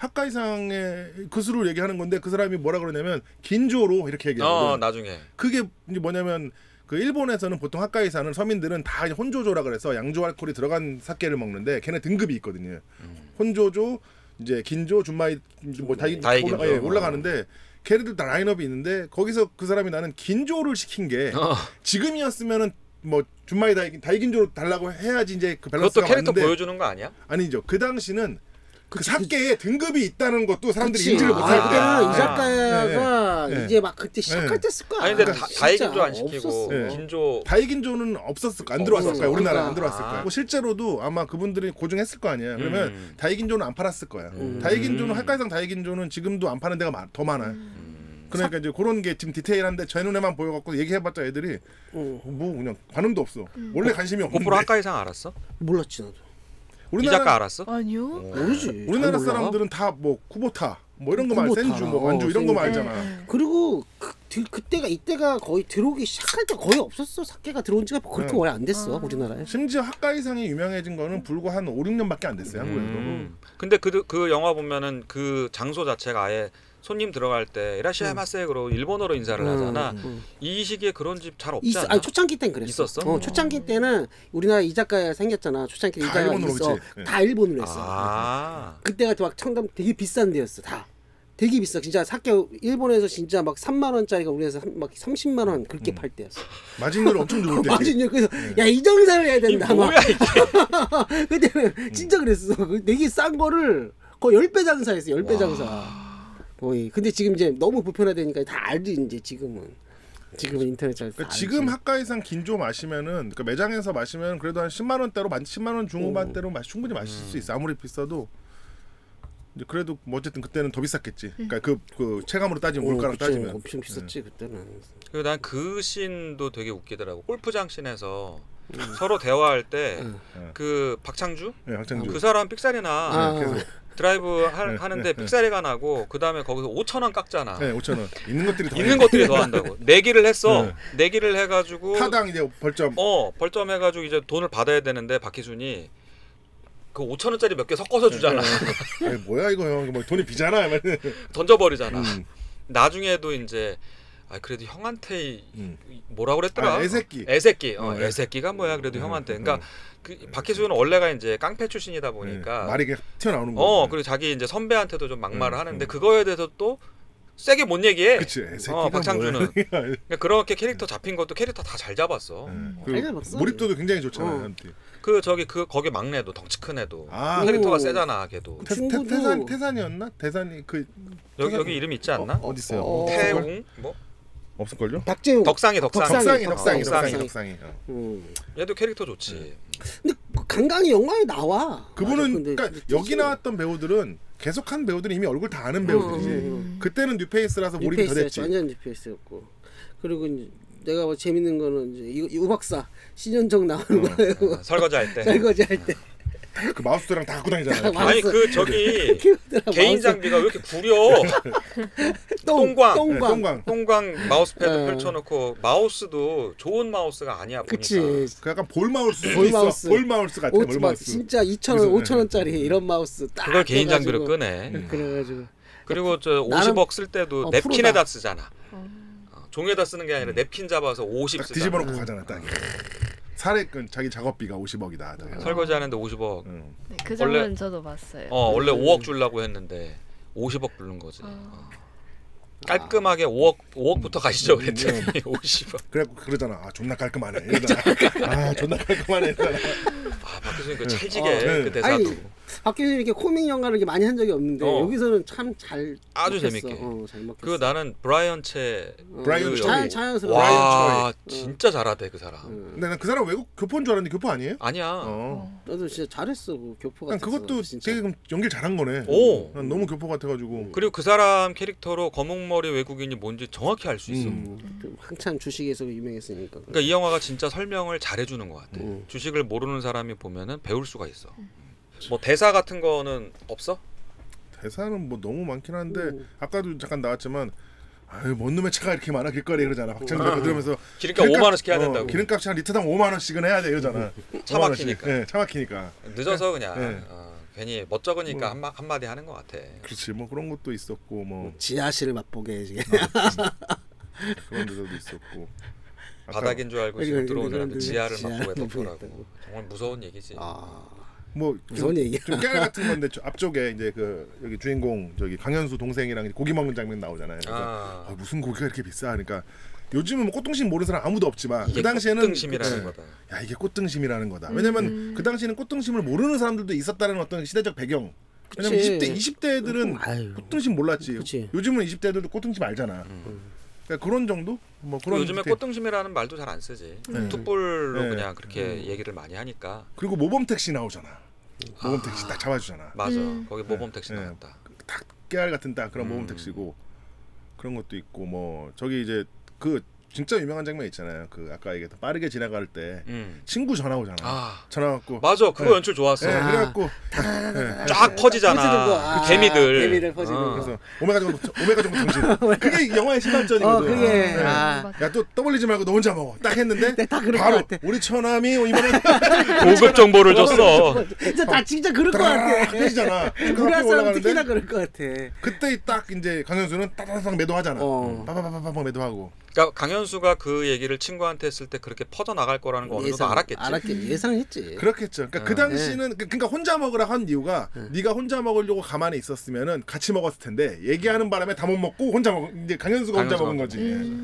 하카이상의 그 술을 얘기하는 건데 그 사람이 뭐라 그러냐면 긴조로 이렇게 얘기하거든. 나중에 그게 이제 뭐냐면 그 일본에서는 보통 하카이산은 서민들은 다 혼조조라 그래서 양조 알코올이 들어간 사케를 먹는데 걔네 등급이 있거든요. 혼조조, 이제 긴조, 준마이 뭐 다이긴조. 올라가는데 걔네들 다 라인업이 있는데 거기서 그 사람이 나는 긴조를 시킨 게 지금이었으면은 뭐 준마이 다이긴조로 달라고 해야지 이제 그 밸런스가 그것도 캐릭터 맞는데 보여주는 거 아니야? 아니죠. 그 당시는 그 사케에 등급이 있다는 것도 사람들이 그치. 인지를 못할 그때는 때. 이자카야가 네, 네. 이제 막 그때 시작할 때 쓸 거야. 아니 근데 진짜 다이긴조 안 시키고 없었어. 네. 긴조 다이긴조는 없었을 거야. 안 들어왔을 거야. 우리나라에 안 들어왔을 아. 거야. 뭐 실제로도 아마 그분들이 고증했을 거 아니야. 그러면 다이긴조는 안 팔았을 거야. 다이긴조는 할까이상 다이긴조는 지금도 안 파는 데가 더 많아요. 그러니까 이제 그런 게 지금 디테일한데 제 눈에만 보여갖고 얘기해봤자 애들이 뭐 그냥 관음도 없어. 원래 관심이 없는데. 고프로 하카이상 알았어? 몰랐지 나도. 이 작가 알았어? 아니요. 모르지. 우리나라 잘 몰라. 사람들은 다 뭐 쿠보타 뭐 이런 거만 쿠보타. 센주 뭐 완주 이런 거만 센주. 알잖아. 그리고 그때가 이때가 거의 들어오기 시작할 때 거의 없었어. 사케가 들어온 지가 그렇게 오래 안 됐어 우리나라에. 심지어 하카이상이 유명해진 거는 불과 한 5, 6년밖에 안 됐어요. 한국에도. 근데 그 영화 보면은 그 장소 자체가 아예 손님 들어갈 때 이라시마세 그러고 일본어로 인사를 하잖아. 이 시기에 그런 집 잘 없지 않나? 아니 초창기 때는 그랬어. 있었어? 초창기 때는 우리나라 이자카야 생겼잖아. 초창기 다 이자카야 일본어로 있어. 그치? 네. 다 일본어로 했어. 아. 그때가 막 청담 되게 비싼 데였어. 다. 되게 비싸. 진짜 사케 일본에서 진짜 막 3만 원짜리가 우리나라에서 막 30만 원 그렇게 팔 때였어. 마진율 엄청 좋을 때. 맞은요. 그래서 야 이정사를 해야 된다. 이게 뭐야 이게. 그때는 진짜 그랬어. 되게 싼 거를 거의 10배 장사했어. 10배 장사. 거의. 근데 지금 이제 너무 보편화되니까 다 알지 이제 지금은 인터넷 잘. 그러니까 지금 하카이상 긴조 마시면은 그러니까 매장에서 마시면 그래도 한 10만 원대로 10만 원 중후반대로 충분히 마실 수 있어. 아무리 비싸도. 이제 그래도 뭐 어쨌든 그때는 더 비쌌겠지. 그러니까 그 체감으로 따지면 물가랑 따지면 엄청 비쌌지 그때는. 그리고 난 그 씬도 되게 웃기더라고. 골프장 씬에서 서로 대화할 때 그 박창주 네, 학창주. 그 사람 삑사리 나 계속. 드라이브 하는데 삑사리가 나고 그 다음에 거기서 5,000원 깎잖아. 네, 5,000원. 있는 것들이 더 있는 것들이 더 한다고. 내기를 했어. 내기를 해가지고 타당 이제 벌점. 벌점 해가지고 이제 돈을 받아야 되는데 박희순이 그 5,000원짜리 몇 개 섞어서 주잖아. 뭐야 이거 형. 뭐 돈이 비잖아. 던져버리잖아. 나중에도 이제 그래도 형한테 뭐라 그랬더라? 애새끼. 애새끼가 뭐야? 그래도 형한테. 그러니까 그 박희수는 원래가 이제 깡패 출신이다 보니까 말이 그냥 튀어나오는 거. 그리고 자기 이제 선배한테도 좀 막말을 하는데 그거에 대해서 또 세게 못 얘기해. 그치. 애새끼가 박창주는. 그러니까 그렇게 캐릭터 잡힌 것도 캐릭터 다 잘 잡았어. 잘 잡았어. 몰입도도 굉장히 좋잖아요. 거기 막내도 덩치 큰 애도 아, 캐릭터가 세잖아. 걔도. 태산이었나? 태산이 그 여기 이름 있지 않나? 어디 있어요? 태웅 뭐? 없을걸요? 박재웅. 덕상이. 덕상이. 얘도 캐릭터 좋지. 근데 간간히 영화에 나와. 그분은 근데 그러니까 여기 나왔던 배우들은 계속한 배우들은 이미 얼굴 다 아는 배우들이지. 그때는 뉴페이스라서 몰입이 더 됐지. 완전 뉴페이스였고. 그리고 이제 내가 뭐 재밌는 거는 이제 우박사 신현정 나오는 거예요. 설거지 할 때. 설거지 할 때. 그 마우스랑 다 갖고 다니잖아요. 아니 그 저기 개인 장비가 왜 이렇게 구려? 똥광 마우스패드 펼쳐놓고 마우스도 좋은 마우스가 아니야 보니까. 그치. 그 약간 볼 마우스. 볼 마우스 같아. 볼 마우스. 진짜 2,000원, 5,000원짜리 이런 마우스 딱. 그걸 개인 장비로 끄네. 그래가지고. 그리고 저 50억 쓸 때도 냅킨에다 쓰잖아. 종이에다 쓰는 게 아니라 냅킨 잡아서 50 쓰잖아. 뒤집어 놓고 가잖아. 딱. 사례건 자기 작업비가 50억이다. 설거지 하는데 50억. 네, 그 장면 저도 봤어요. 원래 5억 주려고 했는데 50억 부른 거지. 깔끔하게 5억부터 가시죠 그랬더니 50억. 그래갖고 그러잖아. 존나 깔끔하네. 이러잖아. 존나 깔끔하네. 이러잖아. 박효순이 그 찰지게 그 대사도. 아니, 박해준 이렇게 코믹 영화를 이렇게 많이 한 적이 없는데 여기서는 참 잘 아주 먹혔어. 재밌게. 잘 먹혔어. 그 나는 브라이언 채 브라이언 그 차. 자연스러워. 와 진짜 잘하대 그 사람. 근데 난 그 사람 외국 교포인 줄 알았는데 교포 아니에요? 아니야. 나도 진짜 잘했어. 그 교포 난 같았어. 그것도 진짜. 되게 연기를 잘한 거네. 오. 난 너무 교포 같아가지고. 그리고 그 사람 캐릭터로 검은머리 외국인이 뭔지 정확히 알 수 있어. 한참 주식에서 유명했으니까. 그러니까 이 영화가 진짜 설명을 잘해주는 것 같아. 음. 주식을 모르는 사람이 보면은 배울 수가 있어. 뭐 대사 같은 거는 없어? 대사는 뭐 너무 많긴 한데 아까도 잠깐 나왔지만 아유 뭔 놈의 차가 이렇게 많아 길거리에 그러잖아. 박찬주가 들으면서 기름값 5만 원씩 해야 된다고. 기름값이 한 리터당 5만 원씩은 해야 돼 이러잖아. 차 막히니까. 네, 차 막히니까. 늦어서 그냥 네. 괜히 멋쩍으니까 한마디 하는 것 같아. 그렇지 뭐 그런 것도 있었고 뭐 지하실을 맛보게 해주게. 그런 데도 있었고. 바닥인 줄 알고 지금 들어온 사람들 지하를 지하를 맛보게 맛보게 덮으라고. 정말 무서운 얘기지. 뭐 무서운 얘기야. 좀 깨알 같은 건데 앞쪽에 이제 그 여기 주인공 저기 강현수 동생이랑 고기 먹는 장면 나오잖아요. 그래서 무슨 고기가 이렇게 비싸? 그러니까 요즘은 뭐 꽃등심 모르는 사람 아무도 없지만 이게 그 당시에는 꽃등심이라는 거다. 야 이게 꽃등심이라는 거다. 왜냐면 그 당시에는 꽃등심을 모르는 사람들도 있었다는 어떤 시대적 배경. 왜냐면 그치. 20대들은 아유. 꽃등심 몰랐지. 그치. 요즘은 20대들도 꽃등심 알잖아. 그러니까 그런 정도? 뭐 그런 요즘에 디테일. 꽃등심이라는 말도 잘 안 쓰지. 툭불로 네. 그냥 그렇게 얘기를 많이 하니까. 그리고 모범 택시 나오잖아. 모범 택시 딱 잡아주잖아. 맞아. 거기 모범 택시 네. 나왔다. 딱 깨알 같은 딱 그런 모범 택시고 그런 것도 있고 뭐 저기 이제 그 진짜 유명한 장면 있잖아요. 그 아까 얘기했던 빠르게 지나갈 때 친구 전화 오잖아. 전화 갖고 맞아. 그거 연출 좋았어. 네, 그래갖고 쫙 퍼지잖아. 그 개미들. 개미들 퍼지는 거. 그래서 오메가 정도 정신. 그게 영화의 시발전이거든. 그게. 야 또 떠벌리지 말고 너 혼자 먹어. 딱 했는데 딱 그럴 바로 것 같아. 우리 처남이 이번에 고급 정보를 줬어. 진짜 다 진짜 그럴 것 같아. 되잖아. 우리 한 사람 특히나 그럴 것 같아. 그때 딱 이제 강현수는 따다닥 매도하잖아. 어. 빠바바바바 매도하고. 그러니까 강현수가 그 얘기를 친구한테 했을 때 그렇게 퍼져 나갈 거라는 거 어느 정도 알았겠지. 예상했지. 그렇겠죠. 그러니까 그 당시는 그러니까 혼자 먹으라 한 이유가 네가 혼자 먹으려고 가만히 있었으면은 같이 먹었을 텐데 얘기하는 바람에 다 못 먹고 혼자 먹 이제 강현수가 혼자 먹은 거지.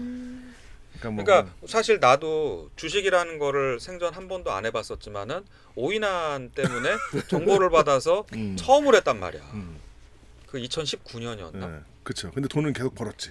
그러니까 사실 나도 주식이라는 거를 생전 한 번도 안 해봤었지만은 오인환 때문에 정보를 받아서 처음으로 했단 말이야. 그 2019년이었나? 네, 그렇죠. 근데 돈은 계속 벌었지.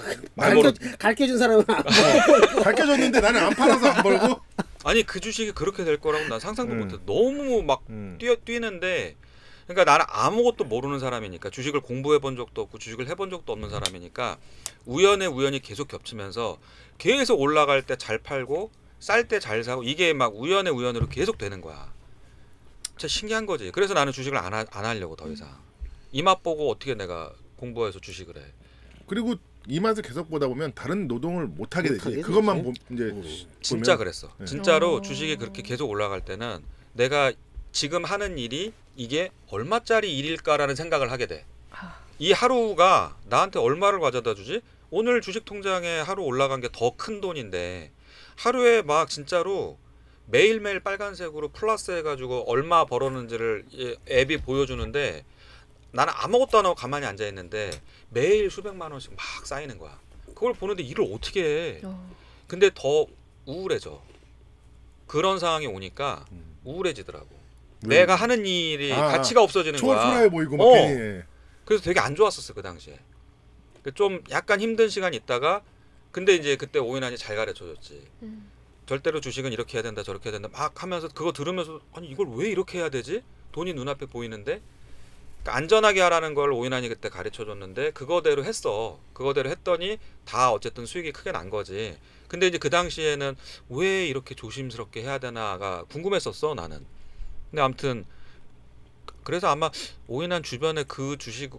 가르쳐준 사람은 가르쳐줬는데 나는 안 팔아서 안 벌고. 아니 그 주식이 그렇게 될 거라고 난 상상도 못해. 너무 막 뛰는데. 그러니까 나는 아무것도 모르는 사람이니까 주식을 공부해 본 적도 없고 주식을 해본 적도 없는 사람이니까 우연에 우연히 계속 겹치면서 계속 올라갈 때 잘 팔고 쌀 때 잘 사고 이게 막 우연에 우연으로 계속 되는 거야. 진짜 신기한 거지. 그래서 나는 주식을 안 하려고 더 이상. 이 맛 보고 어떻게 내가 공부해서 주식을 해. 그리고 이 맛을 계속 보다 보면 다른 노동을 못 하게 되지. 그것만 이제 진짜 보면. 그랬어. 진짜로 주식이 그렇게 계속 올라갈 때는 내가 지금 하는 일이 이게 얼마짜리 일일까라는 생각을 하게 돼. 이 하루가 나한테 얼마를 가져다 주지? 오늘 주식 통장에 하루 올라간 게 더 큰 돈인데 하루에 막 진짜로 매일매일 빨간색으로 플러스 해가지고 얼마 벌었는지를 앱이 보여주는데 나는 아무것도 안 하고 가만히 앉아 있는데 매일 수백만 원씩 막 쌓이는 거야. 그걸 보는데 일을 어떻게 해? 근데 더 우울해져. 그런 상황이 오니까 우울해지더라고. 내가 하는 일이 가치가 없어지는 거야. 초라해 보이고 막 괜히. 그래서 되게 안 좋았었어 그 당시에. 좀 약간 힘든 시간이 있다가 근데 이제 그때 오인환이 잘 가르쳐줬지. 절대로 주식은 이렇게 해야 된다 저렇게 해야 된다 막 하면서 그거 들으면서 아니 이걸 왜 이렇게 해야 되지? 돈이 눈앞에 보이는데 그러니까 안전하게 하라는 걸 오인환이 그때 가르쳐줬는데 그거대로 했어. 그거대로 했더니 다 어쨌든 수익이 크게 난 거지. 근데 이제 그 당시에는 왜 이렇게 조심스럽게 해야 되나가 궁금했었어 나는. 근데 아무튼 그래서 아마 오인환 주변에 그 주식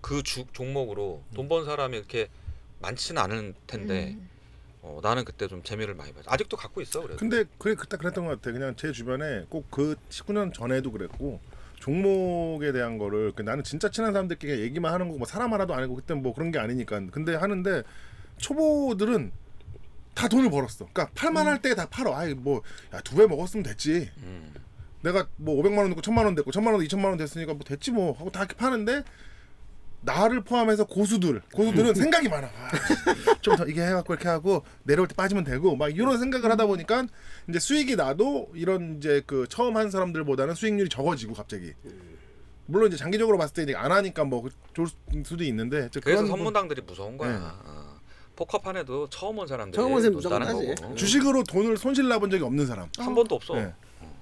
종목으로 돈 번 사람이 이렇게 많지는 않을 텐데 나는 그때 좀 재미를 많이 봤어. 아직도 갖고 있어 그래도. 근데 그때 그랬던 것 같아. 그냥 제 주변에 꼭 그 19년 전에도 그랬고 종목에 대한 거를 나는 진짜 친한 사람들끼리 얘기만 하는 거고 뭐 사람 하나도 아니고 그때 뭐 그런 게 아니니까. 근데 하는데 초보들은 다 돈을 벌었어. 그러니까 팔만할 때 다 팔어. 아이 뭐 야 2배 먹었으면 됐지. 내가 뭐 500만 원 넣고 1000만 원 됐고 1000만 원 2000만 원 됐으니까 뭐 됐지 뭐 하고 다 이렇게 파는데 나를 포함해서 고수들은 생각이 많아. 좀 더 이게 해갖고 이렇게 하고 내려올 때 빠지면 되고 막 이런 생각을 하다 보니까 이제 수익이 나도 이런 이제 그 처음 한 사람들보다는 수익률이 적어지고 갑자기 물론 이제 장기적으로 봤을 때 이제 안 하니까 뭐 좋을 수도 있는데 그래서 그런 선문당들이 무서운 거야. 네. 포커판에도 처음 온 사람들이 처음 온 사람이 돈 따는 무조건 거고. 부- 주식으로 돈을 손실 나본 적이 없는 사람. 한 번도 없어. 네.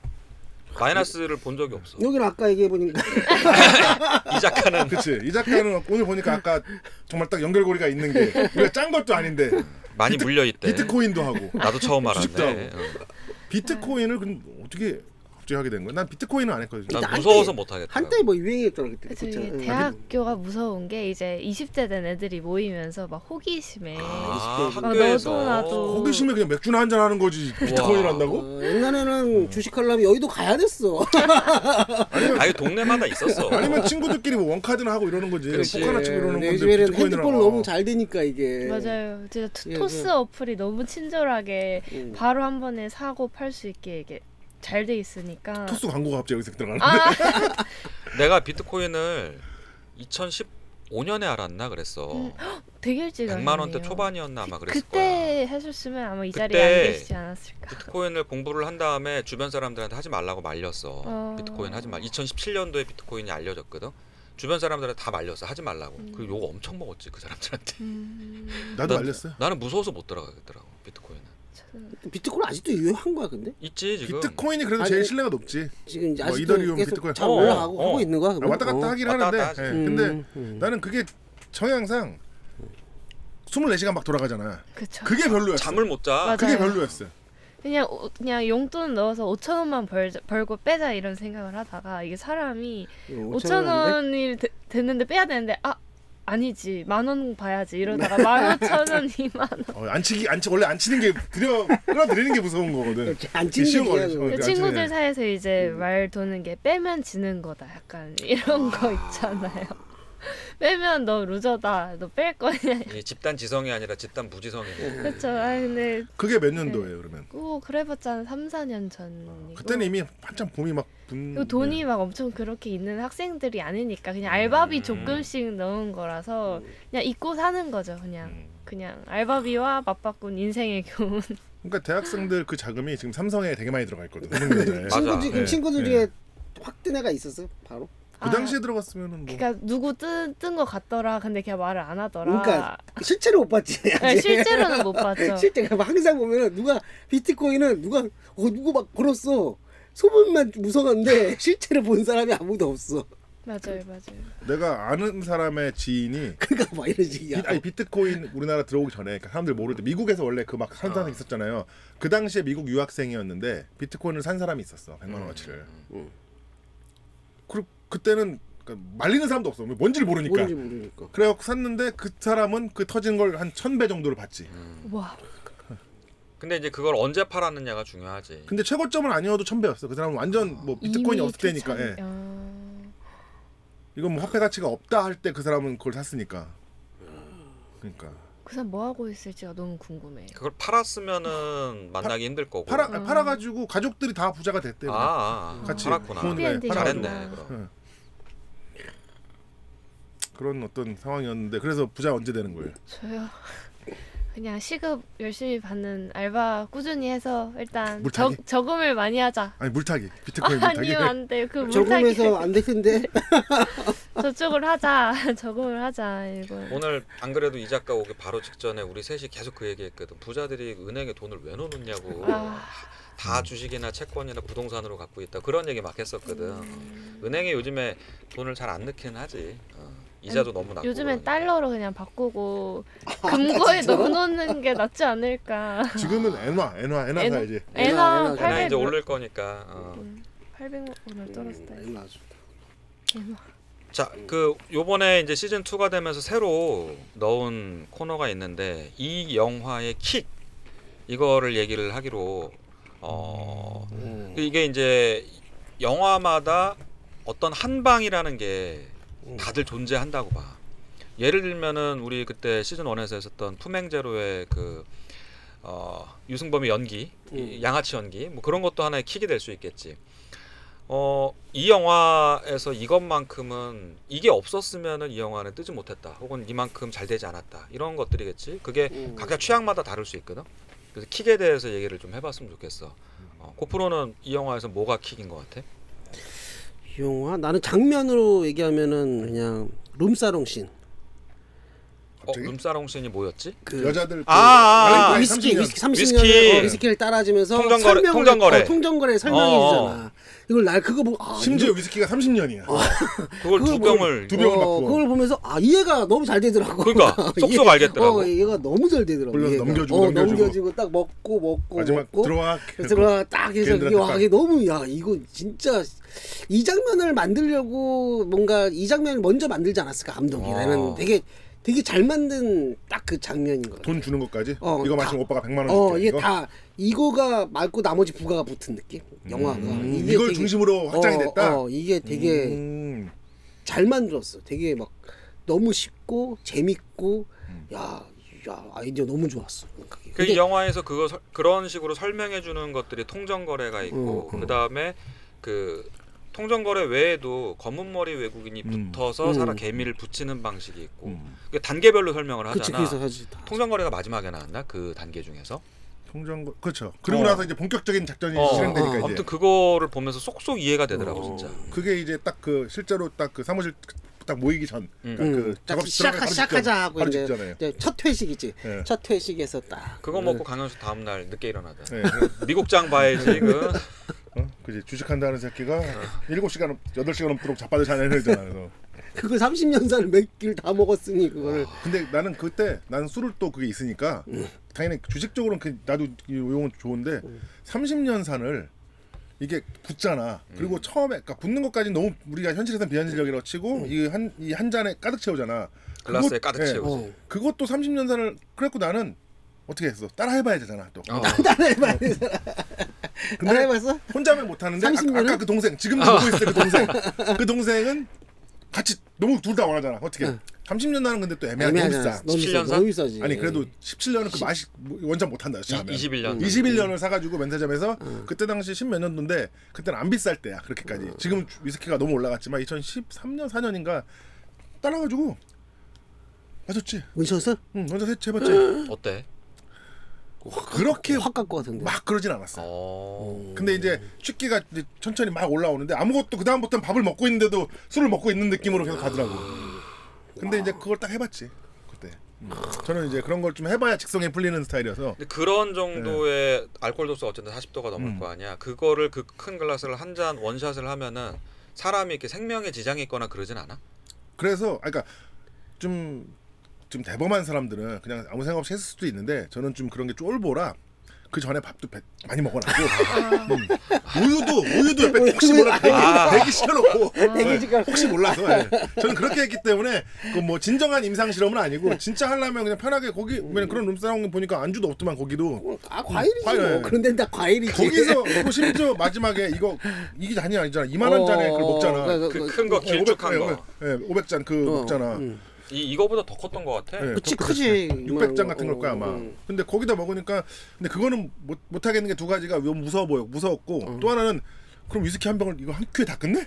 마이너스를 본 적이 없어. 여기는 아까 얘기해 보니까 이 작가는 그치. 이 작가는 오늘 보니까 아까 정말 딱 연결고리가 있는 게 우리가 짠 것도 아닌데 많이 물려 있대. 비트코인도 하고 나도 처음 주식도 알았네. 비트코인을 그럼 어떻게 갑자기 하게 된 거야? 난 비트코인은 안 했거든. 난 한때- 무서워서 못 하겠다. 한때 뭐 유행했더라 그때. 그쵸, 그쵸? 이게 응. 대학교가 무서운 게 이제 20대 된 애들이 모이면서 막 호기심에 아, 20대. 학교에서 너도 나도. 호기심에 그냥 맥주나 한잔 하는 거지 비트코인을 우와. 한다고? 옛날에는 주식하려면 여의도 가야 됐어. 아니 동네마다 있었어. 아니면 친구들끼리 뭐 원카드나 하고 이러는 거지. 그렇지. 포카나 치고 이러는 근데 건데 요즘에는 비트코인을 핸드폰 하나. 너무 잘 되니까 이게. 맞아요. 진짜 예, 토스 그- 어플이 너무 친절하게 응. 바로 한 번에 사고 팔 수 있게 이게 잘 돼 있으니까. 토스 광고가 갑자기 여기서 들어가는데. 아, 내가 비트코인을 2015년에 알았나 그랬어. 되게 일찍 100만 원대 알았네요. 초반이었나 아마 그랬을 거야. 그때 하셨으면 아마 이 자리에 그때 안 계시지 않았을까. 비트코인을 공부를 한 다음에 주변 사람들한테 하지 말라고 말렸어. 어. 비트코인 하지 말. 2017년도에 비트코인이 알려졌거든. 주변 사람들한테 다 말렸어. 하지 말라고. 그리고 욕 엄청 먹었지 그 사람들한테. 나도 난- 말렸어요. 나는 무서워서 못 들어가겠더라고 비트코인은. 비트코인 아직도 유효한 거야 근데? 있지 지금. 비트코인이 그래도 아니, 제일 신뢰가 높지. 지금 이제 뭐 아직도 이더리움, 계속 비트코인. 잘 어, 올라가고 어. 하고 있는 거야? 그럼? 왔다 갔다 하긴 왔다 하는데. 갔다 하지. 예, 근데 음. 나는 그게 성향상 24시간 막 돌아가잖아. 그쵸. 그게 별로였어. 잠을 못 자. 맞아. 그게 맞아요. 별로였어. 그냥 용돈 넣어서 5천 원만 벌고 빼자 이런 생각을 하다가 이게 사람이 5천 원이 됐는데 빼야 되는데 아니지 10,000원 봐야지 이러다가 15,000원 2만 원. 원래 안 치는 게 끌어들이는 게 무서운 거거든. 안 치는 쉬운 게 거지. 중요하죠. 안 친구들 치는 게. 사이에서 이제 말 도는 게 빼면 지는 거다 약간 이런 거 있잖아요. 빼면 너 루저다. 너 뺄 거냐. 이 집단 지성이 아니라 집단 부지성이네. 그렇죠. 근데 그게 몇 년도예요 그러면? 그래봤자 한 3, 4년 전이고. 그때는 이미 한참 봄이 막 그리고 돈이 막 엄청 그렇게 있는 학생들이 아니니까 그냥 알바비 조금씩 넣은 거라서 그냥 잊고 사는 거죠. 그냥 알바비와 맞바꾼 인생의 교훈. 그러니까 대학생들 그 자금이 지금 삼성에 되게 많이 들어가 있거든. 은행들에. 맞아. 친구들 네. 친구들 중에 확 뜬 애가 있었어 바로. 그 당시에 들어갔으면은 뭐 그러니까 누구 뜬 거 같더라. 근데 걔 말을 안 하더라. 그러니까 실제로 못 봤지. 네, 실제로는 못 봤죠. 실제 항상 보면은 누가 비트코인은 누가 막 벌었어. 소문만 무서웠는데 실제로 본 사람이 아무도 없어. 맞아요. 내가 아는 사람의 지인이 그러니까 막 이런 식이야. 비트코인 우리나라 들어오기 전에 그러니까 사람들 모를 때 미국에서 원래 그 막 산 사람이 있었잖아요. 그 당시에 미국 유학생이었는데 비트코인을 산 사람이 있었어. 100만 원어치를. 그리고 그때는 그러니까 말리는 사람도 없어. 뭔지를 모르니까. 뭔지 모르니까. 그래갖고 샀는데 그 사람은 그 터진 걸 한 1,000배 정도를 받지. 와. 근데 이제 그걸 언제 팔았느냐가 중요하지. 근데 최고점은 아니어도 1,000배였어. 그 사람은 완전 뭐 비트코인이 없을 때니까. 예. 이건 뭐 화폐 가치가 없다 할 때 그 사람은 그걸 샀으니까. 그러니까 그 사람 뭐 하고 있을지가 너무 궁금해. 그걸 팔았으면은 만나기 힘들 거고. 팔아가지고 가족들이 다 부자가 됐대. 같이 팔았구나. 부모님이 잘했네. 팔아가지고. 그럼. 그런 어떤 상황이었는데 그래서 부자 언제 되는 거예요? 저요. 그냥 시급 열심히 받는 알바 꾸준히 해서 일단 물타기? 저금을 많이 하자. 아니 물타기 비트코인 물타기. 아니요 안 돼요. 그 물타기 저금해서 안 될 텐데. 저쪽을 하자. 저금을 하자 이거. 오늘 안 그래도 이 작가 오기 바로 직전에 우리 셋이 계속 그 얘기했거든. 부자들이 은행에 돈을 왜 넣느냐고. 다 주식이나 채권이나 부동산으로 갖고 있다. 그런 얘기 막 했었거든. 은행에 요즘에 돈을 잘 안 넣긴 하지. 이자도 너무 낮고. 요즘엔 그러니까. 달러로 그냥 바꾸고 금고에 넣어놓는 게 낫지 않을까. 지금은 엔화 사야지. 엔화 엔화 이제 800 오를 거니까. 800원을 떨었다. 엔화. 자, 그 요번에 이제 시즌 2가 되면서 새로 넣은 코너가 있는데 이 영화의 킥 이거를 얘기를 하기로 이게 이제 영화마다 어떤 한 방이라는 게 다들 존재한다고 봐. 예를 들면은 우리 그때 시즌 1에서 했었던 품행제로의 그 유승범의 연기, 양아치 연기 뭐 그런 것도 하나의 킥이 될 수 있겠지. 이 영화에서 이것만큼은 이게 없었으면은 이 영화는 뜨지 못했다. 혹은 이만큼 잘 되지 않았다. 이런 것들이겠지. 그게 각자 취향마다 다를 수 있거든. 그래서 킥에 대해서 얘기를 좀 해봤으면 좋겠어. 고프로는 이 영화에서 뭐가 킥인 것 같아? 영화 나는 장면으로 얘기하면은 그냥 룸사롱 씬. 갑자기? 룸사롱 씬이 뭐였지? 그 여자들 위스키 30년을 위스키. 위스키를 따라주면서 통정거래, 통정거래 설명해주잖아. 이걸 날 그거 보고 심지어 위스키가 30년이야. 그걸 두 병을 두 병을 받고. 그걸 보면서 이해가 너무 잘 되더라고. 그러니까 쏙쏙 알겠더라고. 얘가 너무 잘 되더라고. 불러서 이해가. 넘겨주고 넘겨주고 딱 먹고 마지막 들어와 딱 해서 이게 너무 이거 진짜 이 장면을 만들려고 뭔가 이 장면을 먼저 만들지 않았을까 감독이. 나는 되게 잘 만든 딱 그 장면인 거. 돈 주는 것까지? 다, 이거 마시면 오빠가 100만 원 줄게. 이게 다 이거가 말고 나머지 부가가 붙은 느낌. 영화가. 이걸 중심으로 확장이 됐다. 이게 되게 잘 만들었어. 되게 막 너무 쉽고 재밌고 야 아이디어 너무 좋았어. 그 영화에서 그런 식으로 설명해 주는 것들이 통정거래가 있고 그다음에 그 통정거래 외에도 검은머리 외국인이 붙어서 사람 개미를 붙이는 방식이 있고 단계별로 설명을 하잖아. 그래서 하지. 통정거래가 마지막에 나왔나? 그 단계 중에서? 그렇죠. 그리고 나서 이제 본격적인 작전이 실행되니까 이제. 아무튼 그거를 보면서 쏙쏙 이해가 되더라고 진짜. 그게 이제 딱 그 실제로 딱 그 사무실 딱 모이기 전, 그 작업 시작하자 하고 바로 이제 직전에. 첫 회식이지. 네. 첫 회식에서 딱. 그거 먹고 강현수 다음 날 늦게 일어나다. 네. 미국장 봐야지 그. 그지 주식한다는 새끼가 7시간 8시간 넘도록 자빠져 자는 애잖아. 그래서 그거 30년 산을 몇 끼를 다 먹었으니 그거를. 근데 나는 그때 나는 술을 또 그게 있으니까 당연히 주식적으로는 나도 이 용은 좋은데 30년 산을 이게 붙잖아. 그리고 처음에 그러니까 붙는 것까지 너무 우리가 현실에서는 비현실적이라고 치고 이 한 잔에 가득 채우잖아. 글라스에 가득 채우지. 그것도 30년 산을 그래갖고 나는 어떻게 했어? 따라 해봐야 되잖아 또. 따라해봐야 되잖아. 따라해봤어? 혼자면 못하는데 30년은? 아까 그 동생 지금도 보고 있을 때 그 동생 그 동생은 같이 너무 둘 다 원하잖아. 어떻게 30년 나는 근데 또 너무 비싸. 17년 산? 너무 비싸지. 아니 그래도 17년은 그 맛이 원전 못한다. 21년. 21년을 사가지고 면세점에서 그때 당시 10몇 년도인데 그때는 안 비쌀 때야 그렇게까지. 지금 위스키가 너무 올라갔지만 2013년 4년인가 따라가지고 맞았지. 원샷을? 응 원전 해봤지. 어때? 그렇게 확 갖고 같은데. 막 그러진 않았어. 어. 근데 이제 취기가 이제 천천히 막 올라오는데 아무것도 그 다음부터는 밥을 먹고 있는데도 술을 먹고 있는 느낌으로 계속 가더라고. 근데 이제 그걸 딱 해봤지 그때. 저는 이제 그런 걸 좀 해봐야 직성이 풀리는 스타일이어서. 근데 그런 정도의 알코올 도수가 어쨌든 40도가 넘을 거 아니야. 그거를 그 큰 글라스를 한 잔 원샷을 하면은 사람이 이렇게 생명에 지장이 있거나 그러진 않아? 그래서 그러니까 좀 대범한 사람들은 그냥 아무 생각 없이 했을 수도 있는데 저는 좀 그런 게 쫄보라 그 전에 밥도 많이 먹어놨고 우유도 옆에 혹시 몰라 대기 시켜놓고 혹시 몰라서 저는 그렇게 했기 때문에 그 뭐 진정한 임상 실험은 아니고 진짜 하려면 그냥 편하게 거기 왜냐면 그런 룸사롱 보니까 안주도 없더만 거기도 과일이지 과일, 뭐. 그런데 다 과일이지. 거기서 또 심지어 마지막에 이게 잔이 아니잖아 2만 원짜리 그걸 먹잖아 그 큰 거 길쭉한 거. 500잔 그 먹잖아. 이거보다 더 컸던 것 같아. 네, 그치 크지. 600잔 같은 걸 거야 아마. 근데 거기다 먹으니까 근데 그거는 못 하겠는 게 두 가지가 너무 무서웠고 또 하나는 그럼 위스키 한 병을 이거 한 큐에 다 끝내?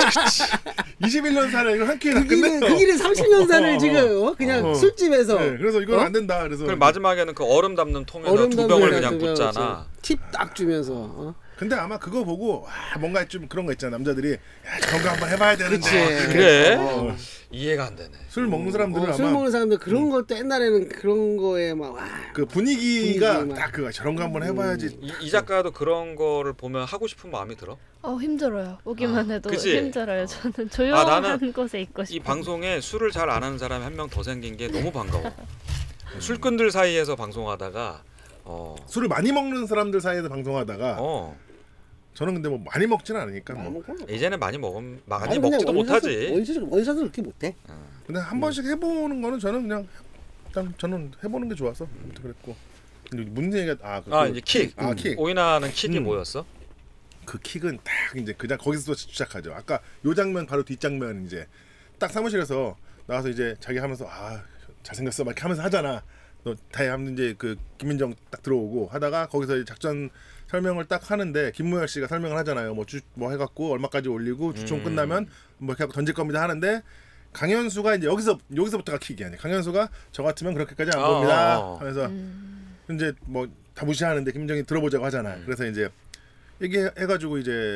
21년 산을 이거 한 큐에 다 끝내? 그 길은 30년 산을 지금 그냥 술집에서. 네, 그래서 이건 안 된다. 그래서 그럼 마지막에는 그 얼음 담는 통에서 두 병을 그냥 붓잖아. 팁 딱 주면서. 근데 아마 그거 보고 뭔가 좀 그런 거 있잖아. 남자들이 야, 저런 거 한번 해봐야 되는데. 그래? 이해가 안 되네. 술 먹는 사람들은 아마 술 먹는 사람들 그런 것도 옛날에는 그런 거에 막 그 분위기가 분위기 딱 그거 저런 거 한번 해봐야지. 이 작가도 그런 거를 보면 하고 싶은 마음이 들어? 힘들어요. 오기만 해도 그치? 힘들어요. 저는 조용한 나는 곳에 있고 싶어요. 이 방송에 술을 잘 안 하는 사람이 한 명 더 생긴 게 너무 반가워. 술꾼들 사이에서 방송하다가 술을 많이 먹는 사람들 사이에서 방송하다가 저는 근데 뭐 많이 먹지는 않으니까 뭐. 이제는 많이 먹지도 못하지. 원샷을 그렇게 못해. 근데 한 번씩 해보는 거는 저는 그냥 일단 저는 해보는 게 좋아서 아무튼 그랬고. 근데 문제가 이제 킥. 킥. 오인하는 킥이 뭐였어? 그 킥은 딱 이제 그냥 거기서 시작하죠. 아까 요 장면 바로 뒷장면 이제 딱 사무실에서 나와서 이제 자기 하면서 잘생겼어 막 이렇게 하면서 하잖아. 너 다이 하면 이제 그 김민정 딱 들어오고 하다가 거기서 이제 작전 설명을 딱 하는데 김무열 씨가 설명을 하잖아요. 뭐 해갖고 얼마까지 올리고 주총 끝나면 뭐 이렇게 하고 던질 겁니다 하는데 강현수가 이제 여기서부터가 킥이 아니야. 강현수가 저 같으면 그렇게까지 안 봅니다 하면서 이제 뭐 다 무시하는데 김민정이 들어보자고 하잖아. 그래서 이제 얘기해가지고 이제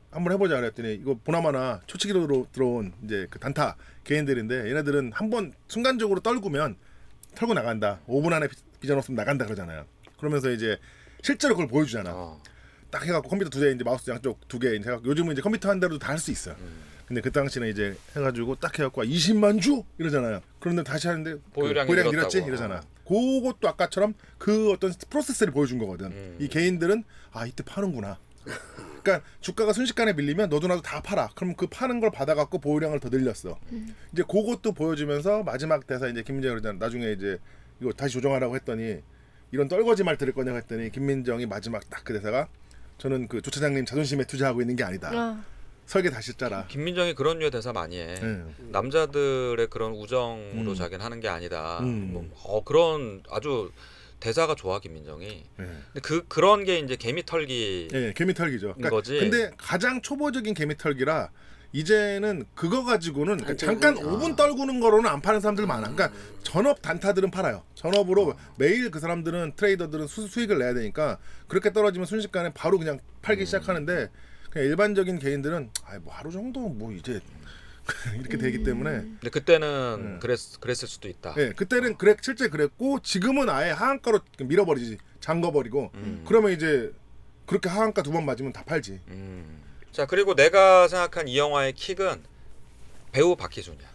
한번 해보자 그랬더니 이거 보나마나 초치기로 들어온 이제 그 단타 개인들인데 얘네들은 한번 순간적으로 떨구면 털고 나간다. 5분 안에 비전 없으면 나간다 그러잖아요. 그러면서 이제 실제로 그걸 보여주잖아. 딱 해갖고 컴퓨터 2대 이제 마우스 양쪽 2개 이제 요즘은 이제 컴퓨터 한 대로도 다 할 수 있어요. 근데 그 당시는 이제 해가지고 딱 해갖고 20만 주 이러잖아요. 그런데 다시 하는데 보유량이 늘었지 이러잖아. 그것도 아까처럼 그 어떤 프로세스를 보여준 거거든. 이 개인들은 아 이때 파는구나. 그러니까 주가가 순식간에 밀리면 너도 나도 다 팔아. 그럼 그 파는 걸 받아갖고 보유량을 더 늘렸어. 이제 그것도 보여주면서 마지막 대사 이제 김민정이 그러잖아. 나중에 이제 이거 다시 조정하라고 했더니 이런 떨거지 말 들을 거냐고 했더니 김민정이 마지막 딱 그 대사가 저는 그 조차장님 자존심에 투자하고 있는 게 아니다. 설계 다시 짜라. 김민정이 그런 류의 대사 많이 해. 남자들의 그런 우정으로 자기는 하는 게 아니다. 그런 아주 대사가 좋아 김민정이. 근데 그런 게 이제 개미털기. 네, 개미털기죠. 그러니까 거지. 근데 가장 초보적인 개미털기라 이제는 그거 가지고는 그러니까 잠깐 5분 떨구는 거로는 안 파는 사람들 많아. 그러니까 전업 단타들은 팔아요. 전업으로 매일 그 사람들은 트레이더들은 수익을 내야 되니까 그렇게 떨어지면 순식간에 바로 그냥 팔기 시작하는데 그냥 일반적인 개인들은 뭐 하루 정도 뭐 이제 이렇게 되기 때문에. 근데 그때는 그랬을 수도 있다. 네, 그때는 실제 그랬고 지금은 아예 하한가로 밀어버리지, 잠궈버리고 그러면 이제 그렇게 하한가 2번 맞으면 다 팔지. 자 그리고 내가 생각한 이 영화의 킥은 배우 박희순이야.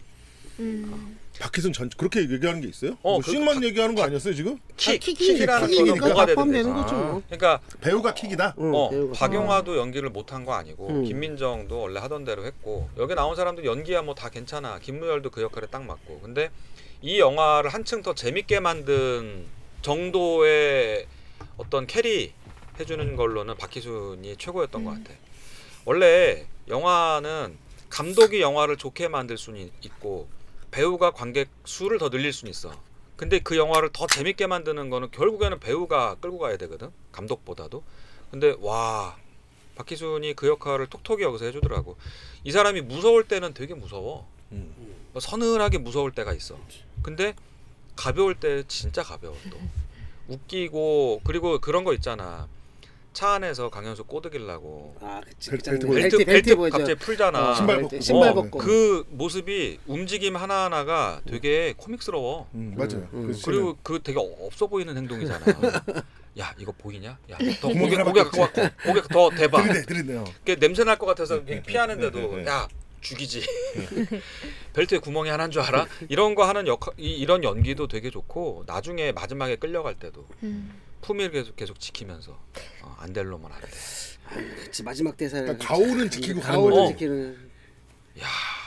박희순 전 그렇게 얘기하는 게 있어요? 뭐 씬만 얘기하는 거 아니었어요 지금? 킥이라는 거는 뭐가 되는 거죠. 그러니까 배우가 킥이다. 박용화도 연기를 못한 거 아니고 김민정도 원래 하던 대로 했고 여기 나온 사람들 연기야 뭐 다 괜찮아. 김무열도 그 역할에 딱 맞고. 근데 이 영화를 한층 더 재밌게 만든 정도의 어떤 캐리 해주는 걸로는 박희순이 최고였던 것 같아. 원래 영화는 감독이 영화를 좋게 만들 수는 있고 배우가 관객 수를 더 늘릴 수는 있어. 근데 그 영화를 더 재밌게 만드는 거는 결국에는 배우가 끌고 가야 되거든. 감독보다도. 근데 와 박희순이 그 역할을 톡톡히 여기서 해주더라고. 이 사람이 무서울 때는 되게 무서워. 서늘하게 무서울 때가 있어. 근데 가벼울 때 진짜 가벼워 또. 웃기고 그리고 그런 거 있잖아. 차 안에서 강현수 꼬드기려고 벨트 갑자기 풀잖아. 신발 벗고 그 모습이 움직임 하나하나가 되게 코믹스러워. 맞아요. 그리고 그 되게 없어 보이는 행동이잖아. 야 이거 보이냐? 야 더 고개 더 대봐. 들이네요. 냄새 날 것 같아서 피하는데도 야 죽이지. 벨트에 구멍이 하나인 줄 알아? 이런 거 하는 이런 연기도 되게 좋고 나중에 마지막에 끌려갈 때도 품위를 계속 지키면서 안 될 놈은 안 돼. 그치, 마지막 대사를 그러니까 가오는 지키고 가는 가오를 거지. 지키는. 야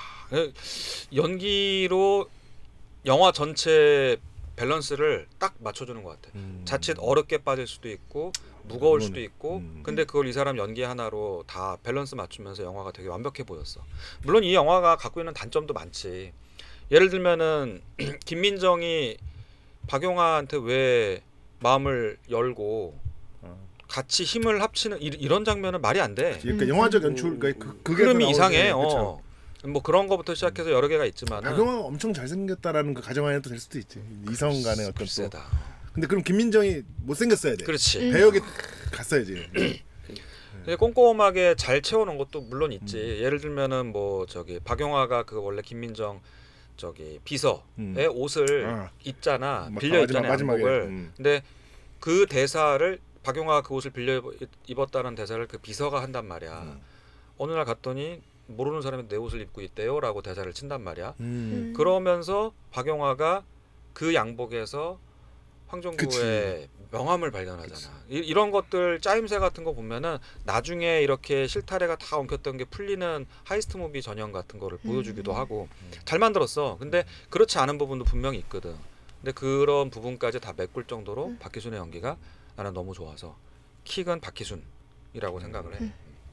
연기로 영화 전체 밸런스를 딱 맞춰주는 것 같아. 자칫 어렵게 빠질 수도 있고 무거울 수도 있고 근데 그걸 이 사람 연기 하나로 다 밸런스 맞추면서 영화가 되게 완벽해 보였어. 물론 이 영화가 갖고 있는 단점도 많지. 예를 들면은 김민정이 박용화한테 왜 마음을 열고 같이 힘을 합치는 이런 장면은 말이 안 돼. 그러니까 영화적 연출 그게 흐름이 이상해. 뭐 그런 거부터 시작해서 여러 개가 있지만 박용화가 엄청 잘생겼다라는 그 가정하에도 될 수도 있지. 이성 간의 어떤 세다. 근데 그럼 김민정이 못생겼어야 돼. 그렇지. 배역에 갔어야지. 되게 꼼꼼하게 잘 채워놓은 것도 물론 있지. 예를 들면은 뭐 저기 박용화가 그 원래 김민정 저기 비서의 옷을 입잖아. 빌려 입잖아 양복을. 근데 그 대사를 박용화가 그 옷을 빌려 입었다는 대사를 그 비서가 한단 말이야. 어느 날 갔더니 모르는 사람이 내 옷을 입고 있대요라고 대사를 친단 말이야. 그러면서 박용화가 그 양복에서 황정구의 명함을 발견하잖아. 이런 것들 짜임새 같은 거 보면은 나중에 이렇게 실타래가 다 엉켰던 게 풀리는 하이스트 무비 전형 같은 거를 보여주기도 하고 잘 만들었어. 근데 그렇지 않은 부분도 분명히 있거든. 근데 그런 부분까지 다 메꿀 정도로 박희순의 연기가 나는 너무 좋아서 킥은 박희순이라고 생각을 해.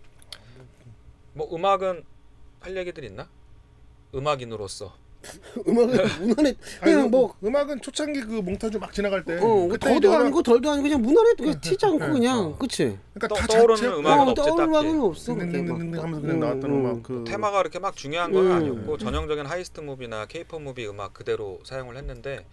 뭐 음악은 할 얘기들 있나? 음악인으로서 음악은 무난해. 그냥 뭐 음악은 초창기 그 몽타주 막 지나갈 때 더도 아니고 덜도 아니고 그냥 무난해. 그냥 튀지 않고 그냥 그치. 그러니까 다 떠오르는 음악은 없지 떠오르는 딱히. 음악은 없어. 하면서 그냥 나왔던 음악 그 테마가 그렇게 막 중요한 건 아니었고 전형적인 하이스트 무비나 케이팝 무비 음악 그대로 사용을 했는데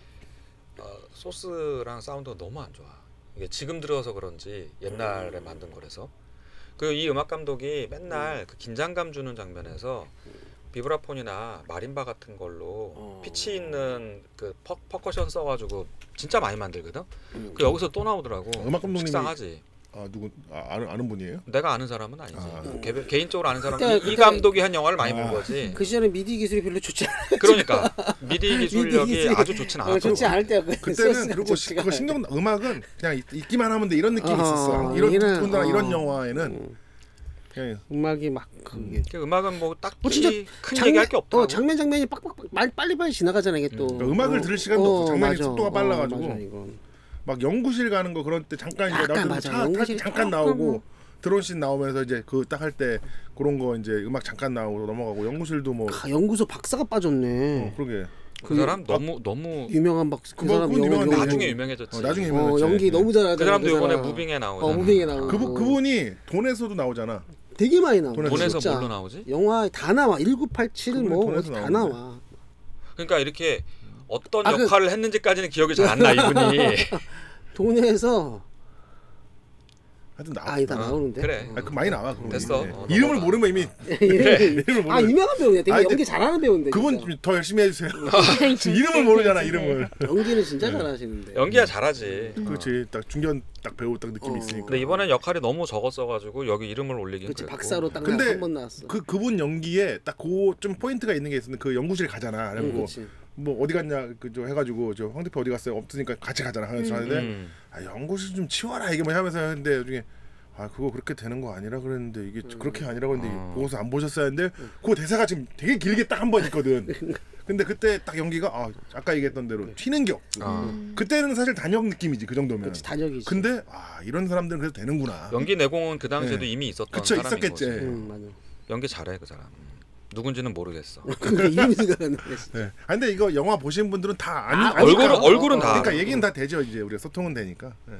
소스랑 사운드가 너무 안 좋아. 이게 지금 들어서 그런지 옛날에 만든 거라서 그리고 이 음악 감독이 맨날 그 긴장감 주는 장면에서 비브라폰이나 마림바 같은 걸로 피치 있는 그 퍼커션 써가지고 진짜 많이 만들거든. 그 여기서 또 나오더라고. 음악 감독님이 식상하지. 누구 아는 분이에요? 내가 아는 사람은 아니지. 개인적으로 아는 사람은 그때 이 감독이 한 영화를 많이 본 거지. 그 시절에 미디 기술이 별로 좋지 않아. 그러니까 미디 기술력이 기술이 아주 좋진 않았던 좋지 거야. 않을 때야. 그때는 그리고 그 신경 음악은 그냥 있기만 하면 돼 이런 느낌이 있었어. 이런 톤이나 이런 영화에는 그냥 음악이 막 그게 그 음악은 뭐 딱히 진짜 큰 얘기할 게 없더라고. 장면이 빡빡 빨리빨리 지나가잖아 이게 또. 그러니까 음악을 들을 시간도 없어. 장면이 맞아. 속도가 빨라가지고 맞아, 이건. 막 연구실 가는 거 그런 때 잠깐 이제 약간 나올 때 맞아. 차 연구실 잠깐 나오고 드론씬 나오면서 이제 그 딱 할 때 그런 거 이제 음악 잠깐 나오고 넘어가고 연구실도 뭐 연구소 박사가 빠졌네. 그러게 그 사람 너무 유명한 박사. 그 사람 그건 유명한 나중에 유명해졌지. 나중에 유명했지. 연기 너무 잘하잖아. 그 사람도 이번에 사람. 무빙에 나오잖아. 무빙에 나오고. 그분이 돈에서도 나오잖아. 되게 많이 나와. 돈에서 진짜. 뭘로 나오지? 영화 다 나와. 1987 뭐 돈에서 다 나오는데. 나와. 그러니까 이렇게 어떤 그 역할을 했는지까지는 기억이 잘 안 나 이분이. 돈에서 하여튼 다 나오는데. 그래. 그 많이 나와. 그분. 됐어. 네. 이름을 넘어가. 모르면 이미 이름을 모르면 유명한 배우네. 되게 아니, 연기 잘하는 배우인데. 그분 진짜. 더 열심히 해주세요. 이름을 모르잖아 이름을. 연기는 진짜 잘하시는데. 연기가 잘하지. 그렇지 딱 중견 딱 배우 딱 느낌이 있으니까. 근데 이번엔 역할이 너무 적었어가지고 여기 이름을 올리긴 그렇지 그랬고. 박사로 딱 근데 한 번 나왔어. 그분 연기에 딱 그 좀 포인트가 있는 게 있었는데 그 연구실 가잖아. 그리고 그렇지. 뭐 어디 갔냐 그저 해가지고 저 황 대표 어디 갔어요? 없으니까 같이 가잖아. 하는데 연구실 좀 치워라 이게 뭐 하면서 하는데 나중에 그거 그렇게 되는 거 아니라 그랬는데 이게 그렇게 아니라고 했는데 보고서 안 보셨어야 했는데 그 대사가 지금 되게 길게 딱 한 번 있거든. 근데 그때 딱 연기가 아까 얘기했던 대로 튀는 게 없어. 그때는 사실 단역 느낌이지 그 정도면. 그렇지 단역이지. 근데 이런 사람들은 그래도 되는구나. 연기 내공은 그 당시에도 이미 있었던 그쵸, 사람인 있었겠지. 거지. 맞아. 연기 잘해 그 사람. 누군지는 모르겠어. 근데 이름이 생각 안 나네. 네. 근데 이거 영화 보신 분들은 다 얼굴은 다. 그러니까 얘기는 다 되죠 이제 우리가 소통은 되니까. 네.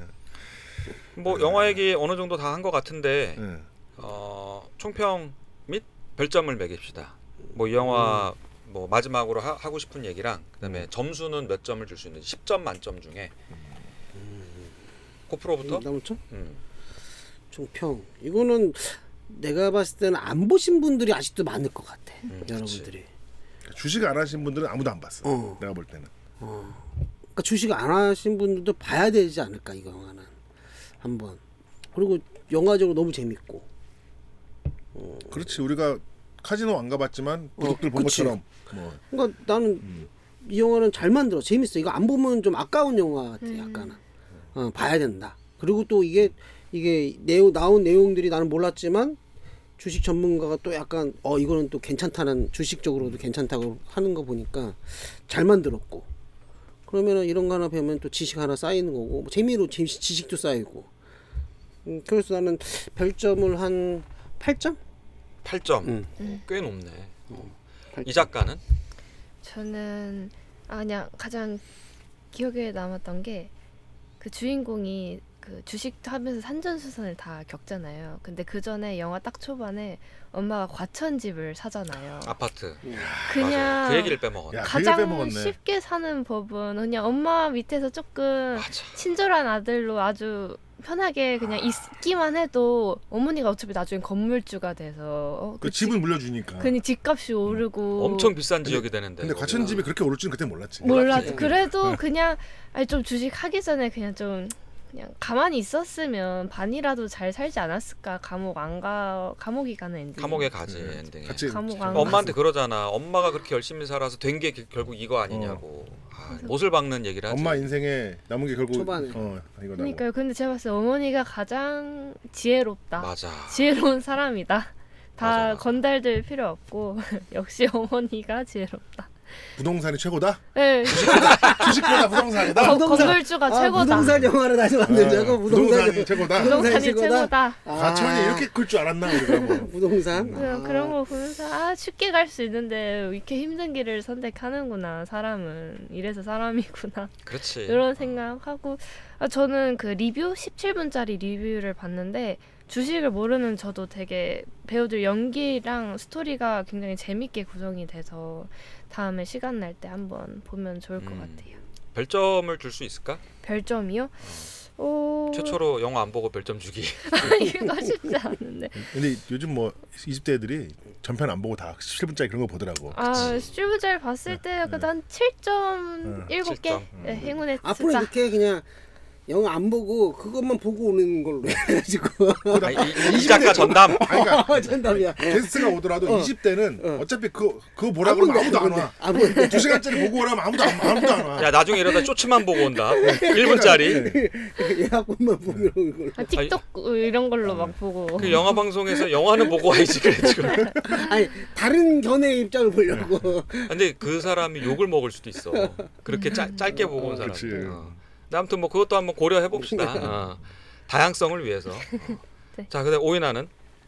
뭐 영화 얘기 어느 정도 다 한 것 같은데 네. 총평 및 별점을 매깁시다. 뭐 이 영화 뭐 마지막으로 하고 싶은 얘기랑 그다음에 점수는 몇 점을 줄 수 있는지 10점 만점 중에 코프로부터? 남았죠? 총평. 이거는 내가 봤을 때는 안 보신 분들이 아직도 많을 것 같아. 여러분들이. 주식 안 하신 분들은 아무도 안 봤어. 내가 볼 때는. 그러니까 주식 안 하신 분들도 봐야 되지 않을까 이 영화는 한번. 그리고 영화적으로 너무 재밌고. 그렇지 우리가 카지노 안 가봤지만 도둑들 본 그치. 것처럼. 뭐. 그러니까 나는 이 영화는 잘 만들어 재밌어. 이거 안 보면 좀 아까운 영화 같아 약간은. 봐야 된다. 그리고 또 이게 나온 내용들이 나는 몰랐지만 주식 전문가가 또 약간 이거는 또 괜찮다는 주식적으로도 괜찮다고 하는 거 보니까 잘 만들었고 그러면은 이런 거 하나 배우면 또 지식 하나 쌓이는 거고 재미로 지식도 쌓이고 그래서 나는 별점을 한 8점? 8점. 꽤 높네. 이 작가는? 저는 그냥 가장 기억에 남았던 게 그 주인공이 그 주식 하면서 산전수선을 다 겪잖아요. 근데 그 전에 영화 딱 초반에 엄마가 과천집을 사잖아요. 아파트. 그냥 맞아. 그 얘기를 빼먹었네. 야, 가장 빼먹었네. 쉽게 사는 법은 그냥 엄마 밑에서 조금 맞아. 친절한 아들로 아주 편하게 그냥 있기만 해도 어머니가 어차피 나중에 건물주가 돼서 그 집을 물려주니까. 그니 집값이 오르고 엄청 비싼 지역이 되는데. 근데 과천집이 그렇게 오를 줄은 그때 몰랐지. 몰랐지. 그래도 그냥 좀 주식 하기 전에 그냥 가만히 있었으면 반이라도 잘 살지 않았을까. 감옥이 가는 엔딩. 감옥에 가지 엔딩에. 같이 감옥 안 엄마한테 그러잖아. 엄마가 그렇게 열심히 살아서 된 게 결국 이거 아니냐고. 못을 박는 얘기를 하지. 엄마 인생에 남은 게 결국 초반에. 이거다. 그러니까요. 근데 제가 봤을 때 어머니가 가장 지혜롭다. 맞아. 지혜로운 사람이다. 다 맞아. 건달들 필요 없고 역시 어머니가 지혜롭다. 부동산이 최고다. 네. 주식보다 부동산이다. 건물주가 최고다. 부동산 영화를 다시 만들자고. 부동산이 최고다. 부동산이 최고다? 최고다. 과천이 이렇게 클 줄 알았나 우리가 뭐. 부동산. 그런 거 보면서 쉽게 갈 수 있는데 이렇게 힘든 길을 선택하는구나. 사람은 이래서 사람이구나. 그렇지. 이런 생각하고 저는 그 리뷰 17분짜리 리뷰를 봤는데 주식을 모르는 저도 되게 배우들 연기랑 스토리가 굉장히 재밌게 구성이 돼서 다음에 시간 날 때 한번 보면 좋을 것 같아요. 별점을 줄 수 있을까? 별점이요? 최초로 영화 안 보고 별점 주기. 이거 쉽지 않은데. 근데 요즘 뭐 20대 애들이 전편 안 보고 다 17분짜리 그런 거 보더라고. 아, 17부짜리 봤을 때 그래도 한 7.7개 7점. 행운의 앞으로 숫자. 이렇게 그냥 영화 안 보고 그것만 보고 오는 걸로 해가지고 이 작가 전담. 아니, 그러니까 전담이야. 게스트가 오더라도 20대는 어차피 그거 보라 아무도 그러면 아무도 안 와. 안 보는데. 2시간짜리 보고 오라면 아무도 안 와. 야 나중에 이러다 쇼츠만 보고 온다. 1분짜리. 예약본만 보면 오는 걸로. 아, 틱톡 이런 걸로 막 보고. 그 영화 방송에서 영화는 보고 와야지 그래 지금. 아니 다른 견해의 입장을 보려고. 근데 그 사람이 욕을 먹을 수도 있어. 그렇게 짧게 보고 온 사람. 그치. 아무튼 뭐 그것도 한번 고려해 봅시다. 다양성을 위해서. 네. 자, 근데 오인하는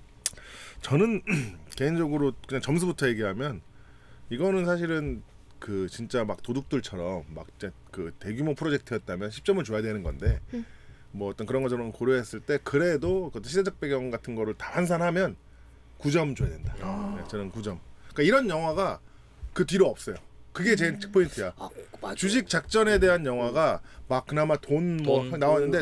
저는 개인적으로 그냥 점수부터 얘기하면 이거는 사실은 그 진짜 막 도둑들처럼 막 그 대규모 프로젝트였다면 10점을 줘야 되는 건데 뭐 어떤 그런 것처럼 고려했을 때 그래도 그 시대적 배경 같은 거를 다 환산하면 9점 줘야 된다. 네, 저는 9점. 그러니까 이런 영화가 그 뒤로 없어요. 그게 제일 포인트야. 아, 맞아. 주식 작전에 대한 영화가 막 그나마 돈 나왔는데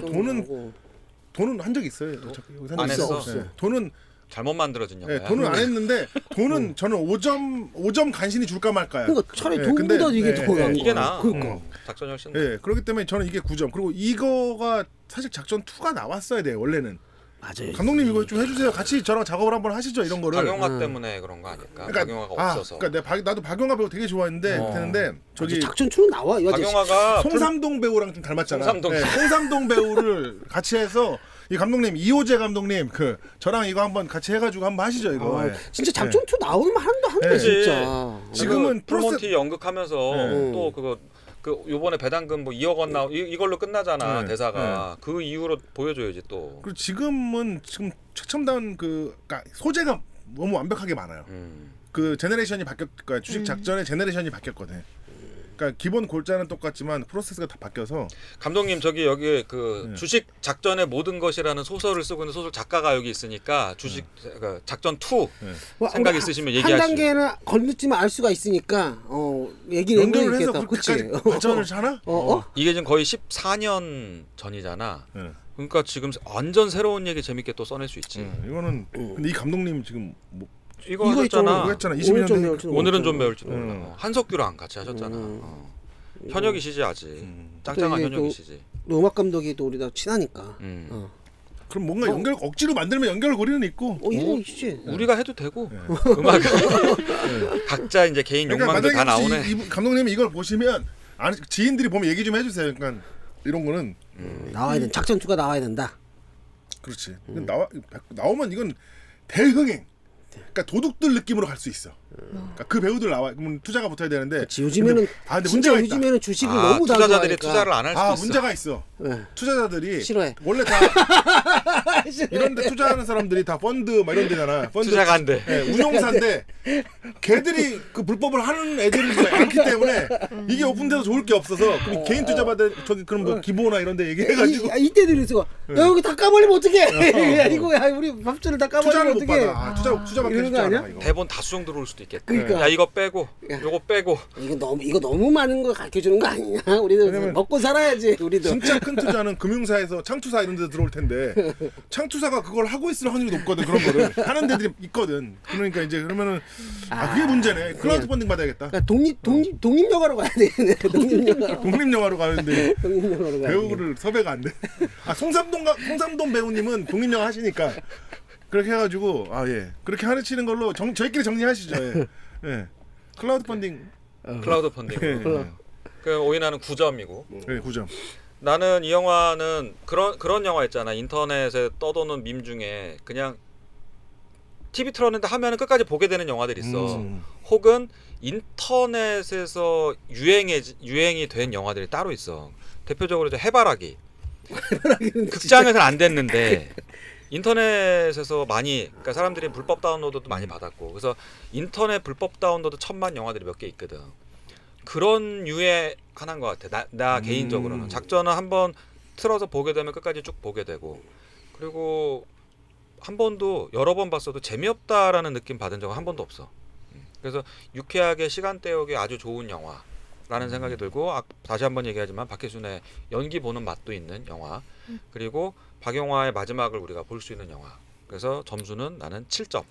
돈은 한 적이 있어요. 여기서 안 했어? 없어요. 돈은 잘못 만들어진 영화야. 돈은 안 했는데 돈은 저는 5점 간신히 줄까 말까요. 그러니까 차라리 네, 돈보다 근데, 이게 네, 더 네. 나은 이게 거야. 나. 그러니까. 작전이 훨씬. 예, 그렇기 때문에 저는 이게 9점. 그리고 이거가 사실 작전 2가 나왔어야 돼요. 원래는. 맞아요. 감독님 이거 좀 해주세요. 같이 저랑 작업을 한번 하시죠. 이런 거를. 박용화 때문에 그런 거 아닐까? 박용화가 없어서. 그러니까 나도 박용화 배우 되게 좋아했는데 했는데 저기 작전 2는 나와. 이 아저씨. 박용화가 송삼동 배우랑 좀 닮았잖아. 송삼동. 네, 송삼동 배우를 같이 해서 이 감독님 이호재 감독님 그 저랑 이거 한번 같이 해가지고 한번 하시죠 이거. 아, 예. 진짜 작전 2 나오면 한다 네. 진짜. 지금은 프로몬티 연극하면서 네. 또 그거 그 요번에 배당금 뭐 2억 원 이걸로 끝나잖아. 네. 대사가 그 이후로 보여줘야지 또. 그리고 지금 최첨단 그러니까 소재가 너무 완벽하게 많아요. 그 제너레이션이 그러니까 주식 작전의 제너레이션이 바뀌었거든. 그러니까 기본 골자는 똑같지만 프로세스가 다 바뀌어서. 감독님 저기 여기 그 네. 주식 작전의 모든 것이라는 소설을 쓰고 있는 소설 작가가 여기 있으니까 주식 그 작전 2 뭐, 생각 우리 있으시면 한 얘기하시죠. 단계는 건너뛰면 알 수가 있으니까 얘기를 연결을 해서 해보겠다. 그치? 그렇게까지 발전을 하나? 이게 지금 거의 14년 전이잖아. 네. 그러니까 지금 완전 새로운 얘기 재밌게 또 써낼 수 있지. 이거는 근데 이 감독님 지금 뭐 이거 이거 하셨잖아. 이거 했잖아. 20년 된 오늘은 좀 배울지도 몰라. 한석규랑 같이 하셨잖아. 현역이시지 아직. 짱짱한 또 이게 현역이시지. 음악 감독이 또 우리랑 친하니까. 그럼 뭔가 연결 억지로 만들면 연결고리는 있고. 이거 있지. 우리가 해도 되고 음악 각자 이제 개인 욕망도 다 나오네. 이 감독님이 이걸 보시면 지인들이 보면 얘기 좀 해주세요. 그러니까 이런 거는 나와야 된 작전 2가 나와야 된다. 그렇지. 나오면 이건 대흥행. 그러니까 도둑들 느낌으로 갈 수 있어. 그러니까 그 배우들 나와. 그러면 투자가 붙어야 되는데. 그치, 요즘에는 근데 진짜 문제가 있다. 요즘에는 주식을 아, 너무 다 투자자들이 좋아하니까. 투자를 안 할 수도 있어. 문제가 있어. 네. 투자자들이 싫어해. 원래 다 이런데 투자하는 사람들이 다 펀드 막 이런 데잖아. 펀드 투자가 안 돼. 운용사인데 걔들이 그 불법을 하는 애들이 많기 때문에 이게 오픈돼서 좋을 게 없어서 그럼 개인 투자 받은 저기 그럼 뭐 기보나 이런 데 얘기해가지고 이때도 이랬어. 야 여기 다 까버리면 어떡해. 야 이거 야 우리 밥줄을 다 투자를 까버리면 못 어떡해. 받아. 투자밖에 이런 해주지 거 않아. 아니야? 이거. 대본 다 수정 들어올 수도 있겠다. 그러니까. 야 이거 빼고 요거 빼고. 이거 너무 많은 걸 가르쳐 주는 거 아니냐? 우리도 왜냐면 먹고 살아야지. 우리도. 진짜 큰 투자는 금융사에서 창투사 이런 데 들어올 텐데 창투사가 그걸 하고 있을 확률이 높거든. 그런 거를 하는 데들이 있거든. 그러니까 이제 그러면은 그게 문제네. 클라우드 펀딩 받아야겠다. 그러니까 독립 영화로 가야 되네. 독립 영화. 독립 영화로 가는데 독립 영화로 가야 돼. 배우를 섭외가 안 돼. 송삼동 배우님은 독립 영화 하시니까 그렇게 해가지고 그렇게 하시는 걸로 저희끼리 정리하시죠. 예. 클라우드 펀딩. 클라우드 펀딩. 그 오인하는 9점이고. 네, 9점. 나는 이 영화는 그런 영화 있잖아. 인터넷에 떠도는 밈 중에 그냥 TV 틀었는데 하면은 끝까지 보게 되는 영화들이 있어. 혹은 인터넷에서 유행이 된 영화들이 따로 있어. 대표적으로 이제 해바라기. 극장에서는 안 됐는데 인터넷에서 많이 그러니까 사람들이 불법 다운로드도 많이 받았고 그래서 인터넷 불법 다운로드 1000만 영화들이 몇 개 있거든. 그런 유의 하나인 것 같아. 나 개인적으로는 작전은 한번 틀어서 보게 되면 끝까지 쭉 보게 되고 그리고 한 번도 여러 번 봤어도 재미없다라는 느낌 받은 적은 한 번도 없어. 그래서 유쾌하게 시간 때우기 아주 좋은 영화. 라는 생각이 들고 다시 한번 얘기하지만 박해순의 연기 보는 맛도 있는 영화 그리고 박영화의 마지막을 우리가 볼 수 있는 영화 그래서 점수는 나는 7점.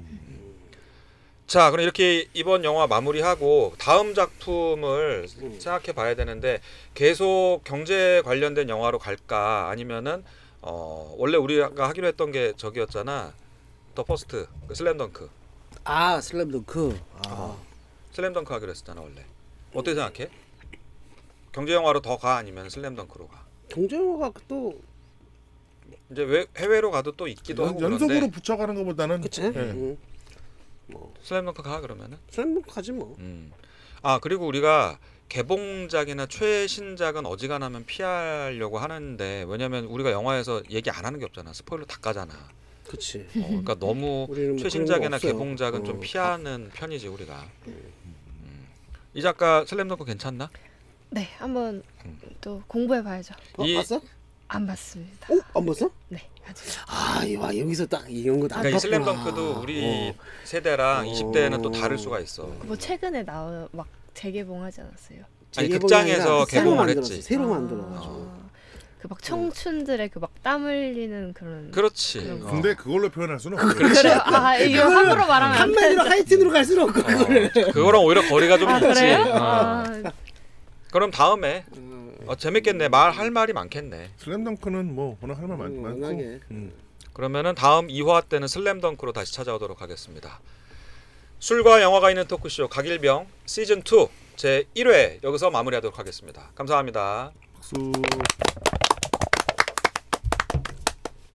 자 그럼 이렇게 이번 영화 마무리하고 다음 작품을 생각해 봐야 되는데 계속 경제 관련된 영화로 갈까 아니면은 원래 우리가 하기로 했던 게 저기였잖아 더 퍼스트 그 슬램덩크 아 슬램덩크. 슬램덩크 하기로 했었잖아 원래. 어떻게 생각해? 경제 영화로 더 가 아니면 슬램덩크로 가? 경제 영화가 또 이제 왜 해외로 가도 또 있기도 하고 연속으로 그런데 붙여가는 것보다는 그치? 예. 슬램덩크 가 그러면은. 슬램덩크 하지 뭐. 아 그리고 우리가 개봉작이나 최신작은 어지간하면 피하려고 하는데 왜냐면 우리가 영화에서 얘기 안 하는 게 없잖아. 스포일러 다 까잖아. 그치. 그러니까 너무 우리는 뭐 최신작이나 그런 거 없어요. 개봉작은 좀 피하는 편이지 우리가. 이 작가 슬램덩크 괜찮나? 네, 한번 또 공부해 봐야죠. 봤어? 안 봤습니다. 안 봤어? 네, 아직. 와 여기서 딱 이런 거다. 그러니까 이 슬램덩크도 우리 세대랑 20대는 또 다를 수가 있어. 뭐 최근에 막 재개봉하지 않았어요? 아니 극장에서 개봉을 했지. 새로 만들어가지고. 그 막 청춘들의 그 막 땀 흘리는 그런. 그렇지. 그런 거. 근데 그걸로 표현할 수는 없어. 그래요? 아 이거 함부로 말하면 안 한마디로 돼. 하이틴으로 갈 수는 없고 그거를. 그거랑 오히려 거리가 좀 있지. 그래요? 그럼 다음에 재밌겠네. 할 말이 많겠네. 슬램덩크는 뭐 워낙 할 말 많고. 워낙에. 그러면은 다음 2화 때는 슬램덩크로 다시 찾아오도록 하겠습니다. 술과 영화가 있는 토크쇼 각일병 시즌 2 제 1회 여기서 마무리하도록 하겠습니다. 감사합니다. 박수.